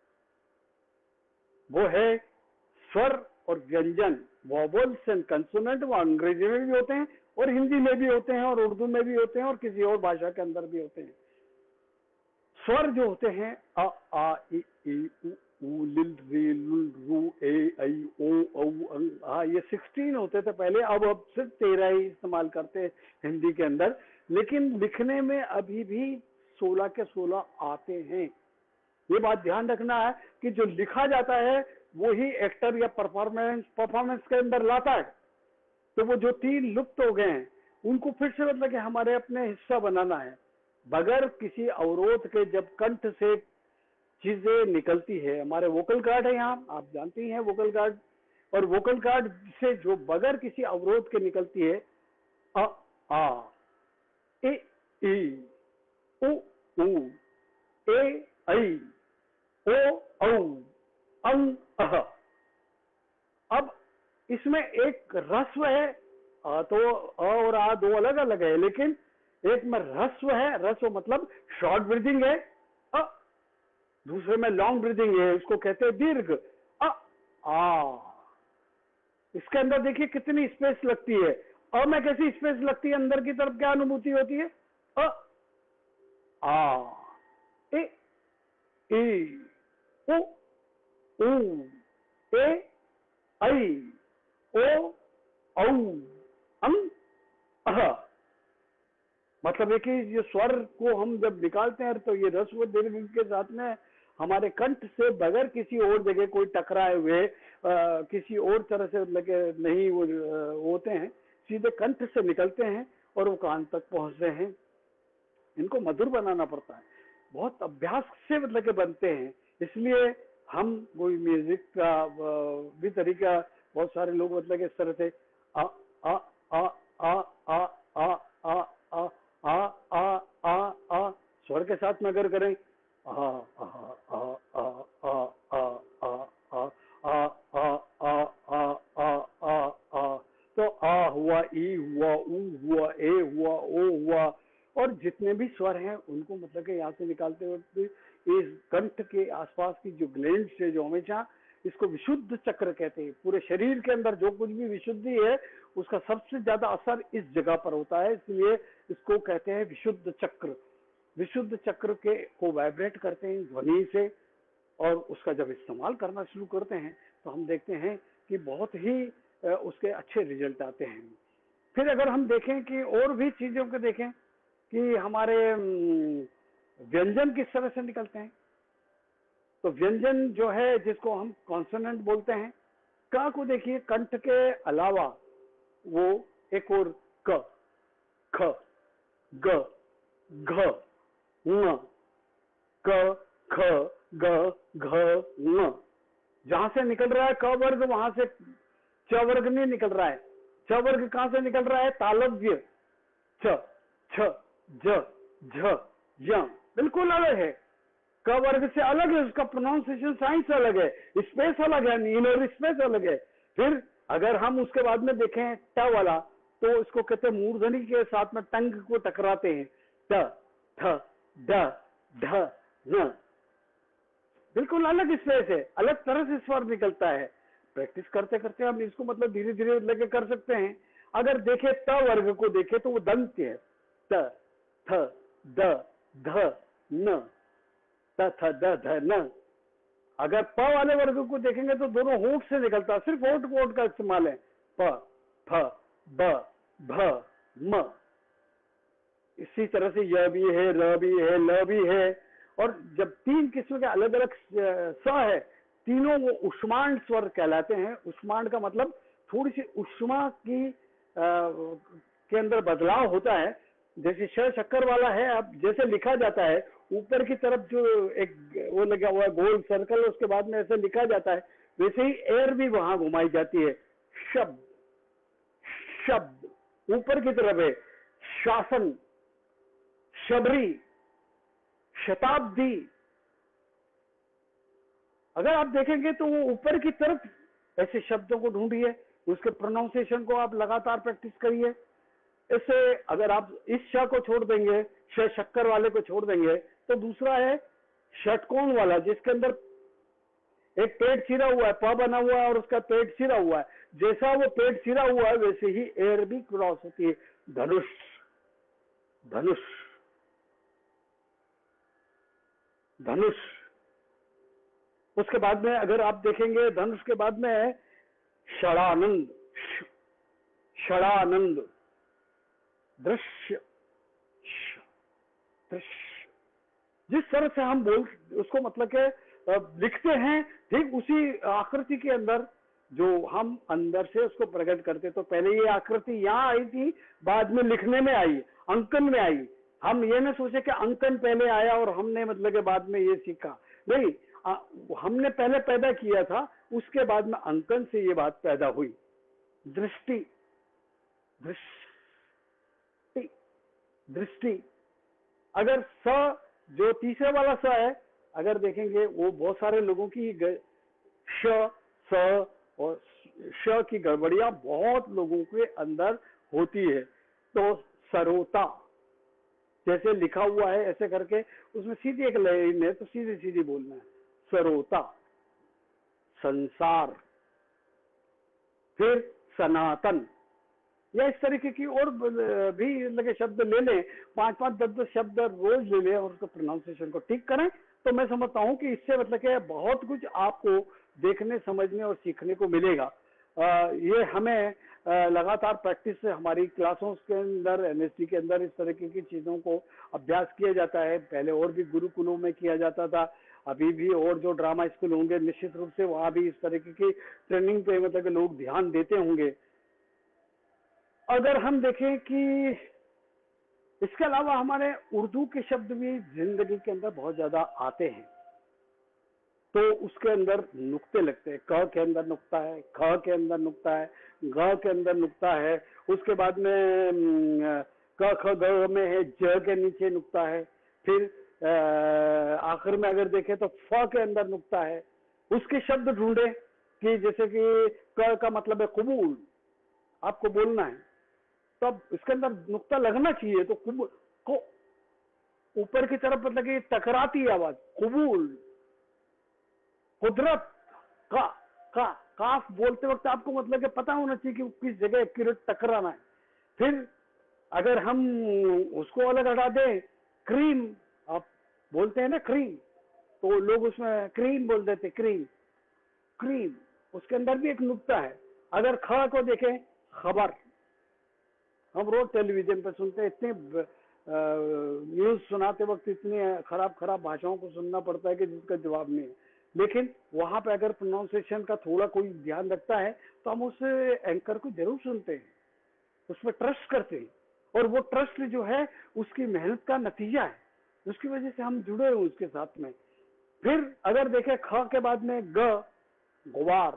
वो है स्वर और व्यंजन, वॉवल्स एंड कंसोनेंट। वो अंग्रेजी में भी होते हैं और हिंदी में भी होते हैं और उर्दू में भी होते हैं और किसी और भाषा के अंदर भी होते हैं। स्वर जो होते हैं अ आ इ उ लिल रे लुल रू ए ऐ ओ औ अं आ, ये 16 होते थे पहले, अब सिर्फ 13 ही इस्तेमाल करते हैं हिंदी के अंदर। लेकिन लिखने में अभी भी 16 के 16 आते हैं। ये बात ध्यान रखना है कि जो लिखा जाता है वो ही एक्टर या परफॉर्मेंस के अंदर लाता है। तो वो जो 3 लुप्त हो गए हैं उनको फिर से मतलब कि हमारे अपने हिस्सा बनाना है। बगैर किसी अवरोध के जब कंठ से चीजें निकलती है, हमारे वोकल कार्ड है यहाँ, आप जानते ही हैं वोकल कार्ड, और वोकल कार्ड से जो बगैर किसी अवरोध के निकलती है अ आ ए ई उ ऊ ए ऐ ओ औ अं अह। अब इसमें एक ह्रस्व है, तो अ और आ दो अलग अलग है, लेकिन एक में ह्रस्व है, ह्रस्व मतलब शॉर्ट ब्रीदिंग है अ, दूसरे में लॉन्ग ब्रीदिंग है, उसको कहते हैं दीर्घ अ आ। इसके अंदर देखिए कितनी स्पेस लगती है, अ में कैसी स्पेस लगती है, अंदर की तरफ क्या अनुभूति होती है, अ आ ए ई उ ऊ ए ऐ ओ औ अं अह। मतलब है कि ये स्वर को हम जब निकालते हैं तो ये ह्रस्व दीर्घ के साथ में हमारे कंठ से बगैर किसी और जगह कोई टकराए हुए किसी और तरह से लगे नहीं वो होते हैं, सीधे कंठ से निकलते हैं और वो कान तक पहुंचते हैं। इनको मधुर बनाना पड़ता है, बहुत अभ्यास से मतलब के बनते हैं। इसलिए हम कोई म्यूजिक का भी तरीका, बहुत सारे लोग मतलब इस तरह से आ आ आ आ आ आ आ आ आ आ आ आ स्वर के साथ में अगर करें आ आ आ आ आ आ आ आ आ आ आ आ आ आ, तो आ हुआ, ई हुआ, ऊ हुआ, ए हुआ, ओ हुआ, और जितने भी स्वर हैं उनको मतलब के यहाँ से निकालते वक्त इस कंठ के आसपास की जो ग्लैंड्स है, जो हमेशा इसको विशुद्ध चक्र कहते हैं। पूरे शरीर के अंदर जो कुछ भी विशुद्धि है उसका सबसे ज्यादा असर इस जगह पर होता है, इसलिए इसको कहते हैं विशुद्ध चक्र। विशुद्ध चक्र के को वाइब्रेट करते हैं ध्वनि से, और उसका जब इस्तेमाल करना शुरू करते हैं तो हम देखते हैं कि बहुत ही उसके अच्छे रिजल्ट आते हैं। फिर अगर हम देखें कि और भी चीजों को देखें कि हमारे व्यंजन किस तरह से निकलते हैं, तो व्यंजन जो है जिसको हम कॉन्सोनेंट बोलते हैं, क को देखिए कंठ के अलावा वो एक और क, ख, ग, घ, ङ, क, ख, ग, घ, ङ, जहां से निकल रहा है क वर्ग वहां से च वर्ग नहीं निकल रहा है। च वर्ग कहां से निकल रहा है, तालव्य, छ, छ, ज, झ, य, बिल्कुल अलग है, क वर्ग से अलग है, उसका प्रोनाउंसिएशन साइंस अलग है, स्पेस अलग है, नील और स्पेस अलग है। फिर अगर हम उसके बाद में देखें ट वाला, तो इसको कहते हैं मूर्धनी के साथ में टंग को टकराते हैं, ट, ठ, ड, ढ, न, बिल्कुल अलग स्पेस है, अलग तरह से स्वर निकलता है। प्रैक्टिस करते करते हम इसको मतलब धीरे धीरे लेके कर सकते हैं। अगर देखे त वर्ग को देखे तो वो दंत है, त, थ, द, ध, न, त, थ, द, ध, न। अगर प वाले वर्ग को देखेंगे तो दोनों होंठ से निकलता है, सिर्फ होंठ होंठ का इस्तेमाल है, प, फ, ब, भ, म। इसी तरह से य भी है, र भी है, ल भी है। और जब तीन किस्म के अलग अलग स है, तीनों वो उष्मांड स्वर कहलाते हैं। उष्मांड का मतलब थोड़ी सी उष्मा की के अंदर बदलाव होता है। जैसे श शक्कर वाला है, अब जैसे लिखा जाता है ऊपर की तरफ जो एक वो लगा हुआ है गोल सर्कल, उसके बाद में ऐसे लिखा जाता है, वैसे ही एयर भी वहां घुमाई जाती है। शब्द, शब्द ऊपर की तरफ है, शासन, शबरी, शताब्दी। अगर आप देखेंगे तो वो ऊपर की तरफ ऐसे शब्दों को ढूंढिए, उसके प्रोनाउंसिएशन को आप लगातार प्रैक्टिस करिए। इससे अगर आप इस श को छोड़ देंगे, श शक्कर वाले को छोड़ देंगे, तो दूसरा है षटकोण वाला, जिसके अंदर एक पेट सिरा हुआ है, प बना हुआ है और उसका पेट सिरा हुआ है। जैसा वो पेट सिरा हुआ है वैसे ही एयर भी क्रॉस होती है। धनुष, धनुष, धनुष। उसके बाद में अगर आप देखेंगे धनुष के बाद में है षडानंद, षडानंद, दृश्य, दृश्य। जिस तरह से हम बोल उसको मतलब के लिखते हैं, ठीक उसी आकृति के अंदर जो हम अंदर से उसको प्रकट करते। तो पहले ये आकृति यहाँ आई थी, बाद में लिखने में आई, अंकन में आई। हम ये ना सोचे कि अंकन पहले आया और हमने मतलब के बाद में ये सीखा, नहीं, हमने पहले पैदा किया था, उसके बाद में अंकन से ये बात पैदा हुई। दृष्टि, दृष्टि, दृष्टि। अगर स जो तीसरे वाला स है, अगर देखेंगे वो बहुत सारे लोगों की श, स और श की गड़बड़ियां बहुत लोगों के अंदर होती है। तो सरोता जैसे लिखा हुआ है ऐसे करके उसमें सीधी एक लाइन है, तो सीधी सीधी बोलना है, सरोता। संसार, फिर सनातन, या इस तरीके की और भी लगे शब्द ले लें, 5-5, 10-10 शब्द रोज ले लें और उसको प्रोनाउंसिएशन को ठीक करें, तो मैं समझता हूं कि इससे मतलब कि बहुत कुछ आपको देखने, समझने और सीखने को मिलेगा। ये हमें लगातार प्रैक्टिस से हमारी क्लासों के अंदर, एमएसटी के अंदर इस तरीके की चीजों को अभ्यास किया जाता है। पहले और भी गुरुकुलों में किया जाता था, अभी भी और जो ड्रामा स्कूल होंगे निश्चित रूप से वहां भी इस तरीके की ट्रेनिंग पे मतलब लोग ध्यान देते होंगे। अगर हम देखें कि इसके अलावा हमारे उर्दू के शब्द भी जिंदगी के अंदर बहुत ज्यादा आते हैं, तो उसके अंदर नुक्ते लगते हैं। क के अंदर नुक्ता है, ख के अंदर नुक्ता है, ग के अंदर नुक्ता है, उसके बाद में क ख ग में है, ज के नीचे नुक्ता है, फिर आखिर में अगर देखें तो फ के अंदर नुक्ता है। उसके शब्द ढूंढे कि जैसे कि क का मतलब है कबूल, आपको बोलना है, तब इसके अंदर नुक्ता लगना चाहिए। तो को ऊपर की तरफ मतलब कि टकराती आवाज, कबूल। कुदरत, का काफ बोलते वक्त आपको मतलब कि पता होना चाहिए कि किस जगह किरत टकराना है। फिर अगर हम उसको अलग हटा दें, क्रीम, आप बोलते हैं ना क्रीम, तो लोग उसमें क्रीम बोल देते, क्रीम, क्रीम, उसके अंदर भी एक नुक्ता है। अगर ख को देखें, खबर, हम रोज टेलीविजन पर सुनते हैं, इतने न्यूज सुनाते वक्त इतनी खराब खराब भाषाओं को सुनना पड़ता है कि जिसका जवाब नहीं है। लेकिन वहां पे अगर प्रोनाउंसिएशन का थोड़ा कोई ध्यान रखता है तो हम उस एंकर को जरूर सुनते हैं, उसमें ट्रस्ट करते हैं, और वो ट्रस्ट जो है उसकी मेहनत का नतीजा है, उसकी वजह से हम जुड़े हुए उसके साथ में। फिर अगर देखें ख के बाद में ग, गुबार,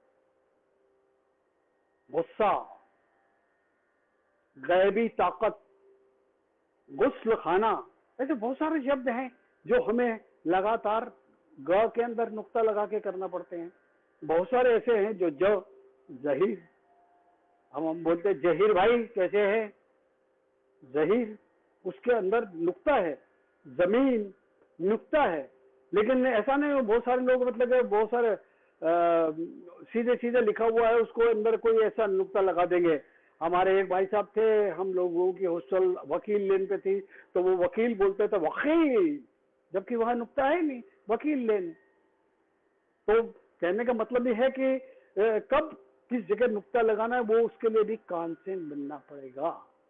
गुस्सा, गैबी ताकत, गुस्ल खाना, ऐसे बहुत सारे शब्द हैं जो हमें लगातार ग के अंदर नुक्ता लगा के करना पड़ते हैं। बहुत सारे ऐसे हैं जो जहीर, हम बोलते हैं जहीर भाई कैसे है, जहीर उसके अंदर नुक्ता है, जमीन नुक्ता है। लेकिन ऐसा नहीं, बहुत सारे लोग मतलब कि बहुत सारे सीधे सीधे लिखा हुआ है उसको अंदर कोई ऐसा नुक्ता लगा देंगे। हमारे एक भाई साहब थे, हम लोगों की हॉस्टल वकील लेन पे थी, तो वो वकील बोलते थे वकील, जबकि वहां नुक्ता है नहीं, वकील लेन। तो कहने का मतलब ये है कि कब किस जगह नुक्ता लगाना है वो उसके लिए भी कांसेन बनना पड़ेगा,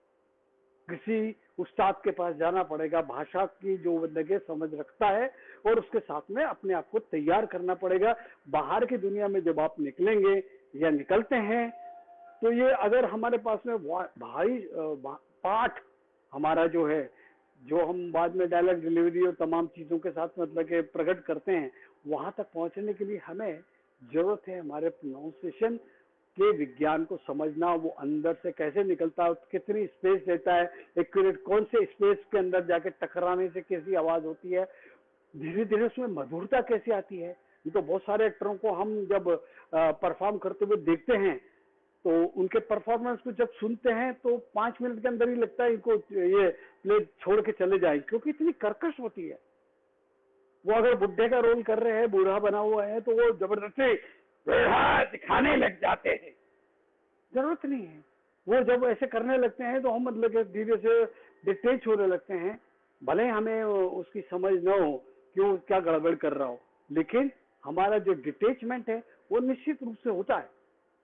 किसी उस्ताद के पास जाना पड़ेगा, भाषा की जो जगह समझ रखता है, और उसके साथ में अपने आप को तैयार करना पड़ेगा। बाहर की दुनिया में जब आप निकलेंगे या निकलते हैं तो ये अगर हमारे पास में भाई पाठ हमारा जो है, जो हम बाद में डायलॉग डिलीवरी और तमाम चीजों के साथ मतलब के प्रकट करते हैं, वहां तक पहुंचने के लिए हमें जरूरत है हमारे प्रोनाउंसिएशन के विज्ञान को समझना, वो अंदर से कैसे निकलता है, कितनी स्पेस देता है, एक्यूरेट कौन से स्पेस के अंदर जाके टकराने से कैसी आवाज होती है, धीरे धीरे उसमें मधुरता कैसे आती है। ये तो बहुत सारे एक्टरों को हम जब परफॉर्म करते हुए देखते हैं तो उनके परफॉर्मेंस को जब सुनते हैं तो 5 मिनट के अंदर ही लगता है इनको ये प्ले छोड़ के चले जाए, क्योंकि इतनी कर्कश होती है। वो अगर बुढ़े का रोल कर रहे हैं, बूढ़ा बना हुआ है, तो वो जबरदस्ती दिखाने लग जाते हैं, जरूरत नहीं है। वो जब ऐसे करने लगते हैं तो हम मतलब धीरे से डिटेच होने लगते हैं, भले हमें उसकी समझ न हो क्यों क्या गड़बड़ कर रहा हो, लेकिन हमारा जो डिटेचमेंट है वो निश्चित रूप से होता है,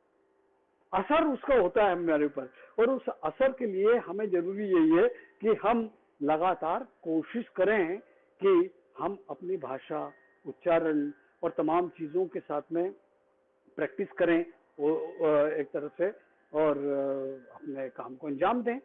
असर उसका होता है हमारे ऊपर। और उस असर के लिए हमें जरूरी यही है कि हम लगातार कोशिश करें कि हम अपनी भाषा, उच्चारण और तमाम चीजों के साथ में प्रैक्टिस करें एक तरफ से, और अपने काम को अंजाम दें।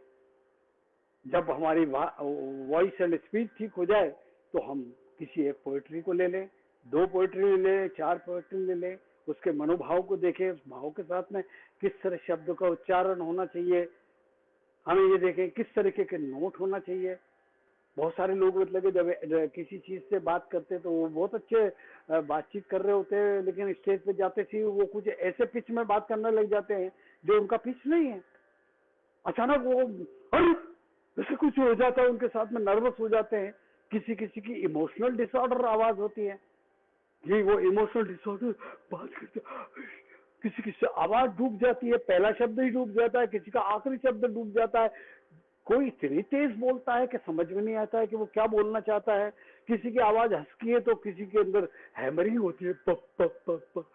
जब हमारी वॉइस एंड स्पीच ठीक हो जाए तो हम किसी एक पोएट्री को ले लें, 2 पोएट्री ले लें, 4 पोएट्री ले लें, उसके मनोभाव को देखें, उस भाव के साथ में किस तरह शब्द का उच्चारण होना चाहिए, हमें ये देखें किस तरीके के नोट होना चाहिए। बहुत सारे लोग मतलब जब किसी चीज से बात करते तो वो बहुत अच्छे बातचीत कर रहे होते हैं, लेकिन स्टेज पे जाते ही वो कुछ ऐसे पिच में बात करने लग जाते हैं जो उनका पिच नहीं है। अचानक वो अरे जैसे कुछ हो जाता है, उनके साथ में नर्वस हो जाते हैं। किसी किसी की इमोशनल डिसऑर्डर आवाज होती है कि वो इमोशनल डिसऑर्डर बात करते, किसी किसी से आवाज डूब जाती है, पहला शब्द ही डूब जाता है, किसी का आखिरी शब्द डूब जाता है, कोई इतनी तेज बोलता है कि समझ में नहीं आता है कि वो क्या बोलना चाहता है, किसी की आवाज हंसकी है तो किसी के अंदर हैमरिंग होती है, पप पप पप पप,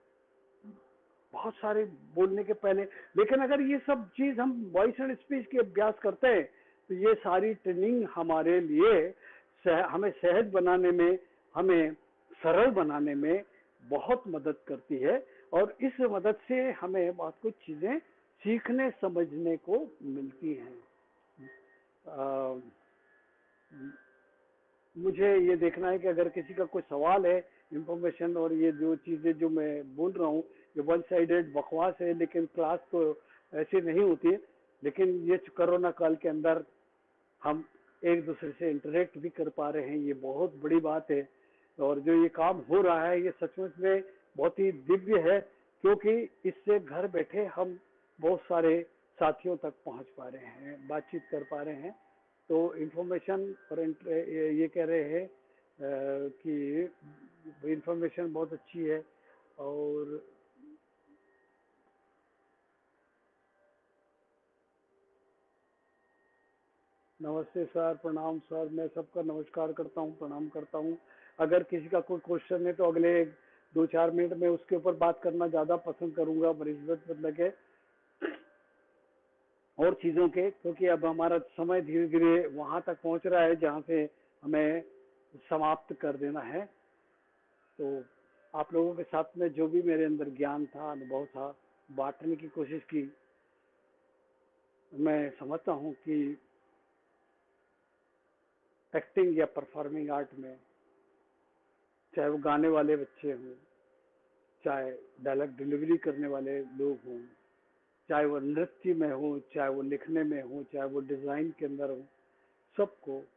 बहुत सारे बोलने के पहले। लेकिन अगर ये सब चीज हम वॉइस एंड स्पीच के अभ्यास करते हैं तो ये सारी ट्रेनिंग हमारे लिए हमें सहज बनाने में, हमें सरल बनाने में बहुत मदद करती है, और इस मदद से हमें बहुत कुछ चीजें सीखने समझने को मिलती हैं। मुझे ये देखना है कि अगर किसी का कोई सवाल है, इंफॉर्मेशन, और ये जो चीजें जो मैं बोल रहा हूँ ये वन साइडेड बकवास है, लेकिन क्लास तो ऐसी नहीं होती है। लेकिन ये कोरोना काल के अंदर हम एक दूसरे से इंटरेक्ट भी कर पा रहे हैं, ये बहुत बड़ी बात है। और जो ये काम हो रहा है ये सचमुच में बहुत ही दिव्य है, क्योंकि इससे घर बैठे हम बहुत सारे साथियों तक पहुंच पा रहे हैं, बातचीत कर पा रहे हैं। तो इंफॉर्मेशन और ये कह रहे हैं कि इंफॉर्मेशन बहुत अच्छी है। और नमस्ते सर, प्रणाम सर, मैं सबका नमस्कार करता हूँ, प्रणाम करता हूँ। अगर किसी का कोई क्वेश्चन है तो अगले 2-4 मिनट में उसके ऊपर बात करना ज़्यादा पसंद करूँगा बनिस्बत मतलब के और चीज़ों के, क्योंकि अब हमारा समय धीरे धीरे वहाँ तक पहुँच रहा है जहाँ से हमें समाप्त कर देना है। तो आप लोगों के साथ में जो भी मेरे अंदर ज्ञान था, अनुभव था, बांटने की कोशिश की। मैं समझता हूँ कि एक्टिंग या परफॉर्मिंग आर्ट में, चाहे वो गाने वाले बच्चे हों, चाहे डायलॉग डिलीवरी करने वाले लोग हों, चाहे वो नृत्य में हो, चाहे वो लिखने में हो, चाहे वो डिजाइन के अंदर हो, सबको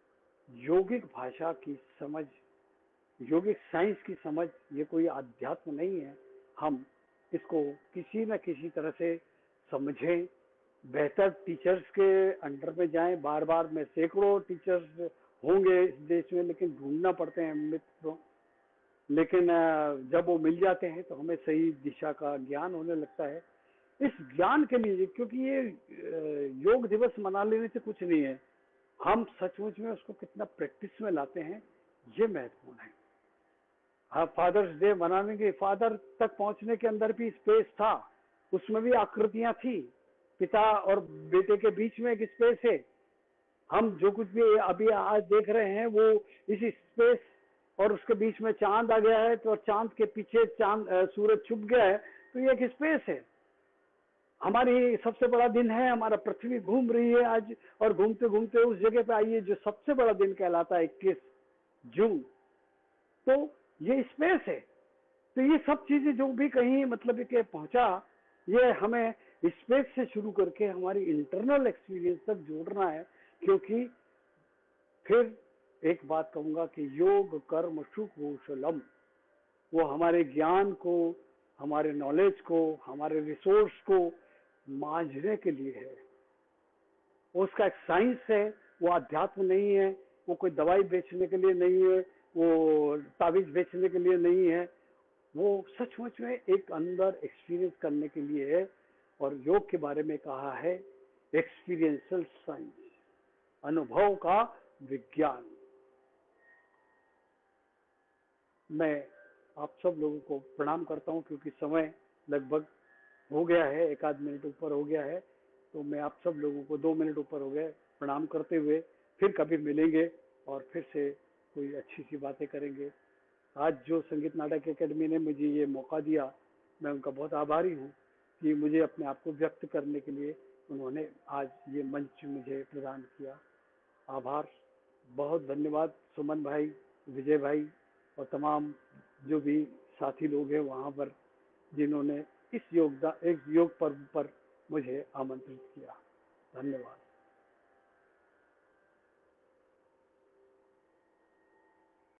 योगिक भाषा की समझ, योगिक साइंस की समझ, ये कोई अध्यात्म नहीं है। हम इसको किसी न किसी तरह से समझें, बेहतर टीचर्स के अंडर में जाएं। बार बार में सैकड़ों टीचर्स होंगे इस देश में, लेकिन ढूंढना पड़ते हैं मित्रों। लेकिन जब वो मिल जाते हैं तो हमें सही दिशा का ज्ञान होने लगता है। इस ज्ञान के लिए, क्योंकि ये योग दिवस मना लेने से कुछ नहीं है, हम सचमुच में उसको कितना प्रैक्टिस में लाते हैं, ये महत्वपूर्ण है। हाँ, फादर्स डे मनाने के, फादर तक पहुंचने के अंदर भी स्पेस था, उसमें भी आकृतियां थी, पिता और बेटे के बीच में एक स्पेस है। हम जो कुछ भी अभी आज देख रहे हैं वो इस स्पेस, और उसके बीच में चांद आ गया है, तो चांद के पीछे सूरज छुप गया है, तो ये एक स्पेस है। हमारी सबसे बड़ा दिन है, हमारा पृथ्वी घूम रही है आज, और घूमते घूमते उस जगह पे आइए जो सबसे बड़ा दिन कहलाता है 21 जून। तो ये स्पेस है। तो ये सब चीजें जो भी कहीं मतलब कि पहुंचा, ये हमें स्पेस से शुरू करके हमारी इंटरनल एक्सपीरियंस तक जोड़ना है। क्योंकि फिर एक बात कहूंगा कि योग कर्म सुख कौशलम, वो हमारे ज्ञान को, हमारे नॉलेज को, हमारे रिसोर्स को मांझने के लिए है। उसका एक साइंस है, वो अध्यात्म नहीं है, वो कोई दवाई बेचने के लिए नहीं है, वो ताबीज बेचने के लिए नहीं है, वो सचमुच में एक अंदर एक्सपीरियंस करने के लिए है। और योग के बारे में कहा है एक्सपीरियंशियल साइंस, अनुभव का विज्ञान। मैं आप सब लोगों को प्रणाम करता हूं, क्योंकि समय लगभग हो गया है, एक आध मिनट ऊपर हो गया है, तो मैं आप सब लोगों को 2 मिनट ऊपर हो गए, प्रणाम करते हुए फिर कभी मिलेंगे और फिर से कोई अच्छी सी बातें करेंगे। आज जो संगीत नाटक एकेडमी ने मुझे ये मौका दिया, मैं उनका बहुत आभारी हूँ कि मुझे अपने आप को व्यक्त करने के लिए उन्होंने आज ये मंच मुझे प्रदान किया। आभार, बहुत धन्यवाद सुमन भाई, विजय भाई और तमाम जो भी साथी लोग हैं वहाँ पर, जिन्होंने इस योग पर्व पर मुझे आमंत्रित किया। धन्यवाद।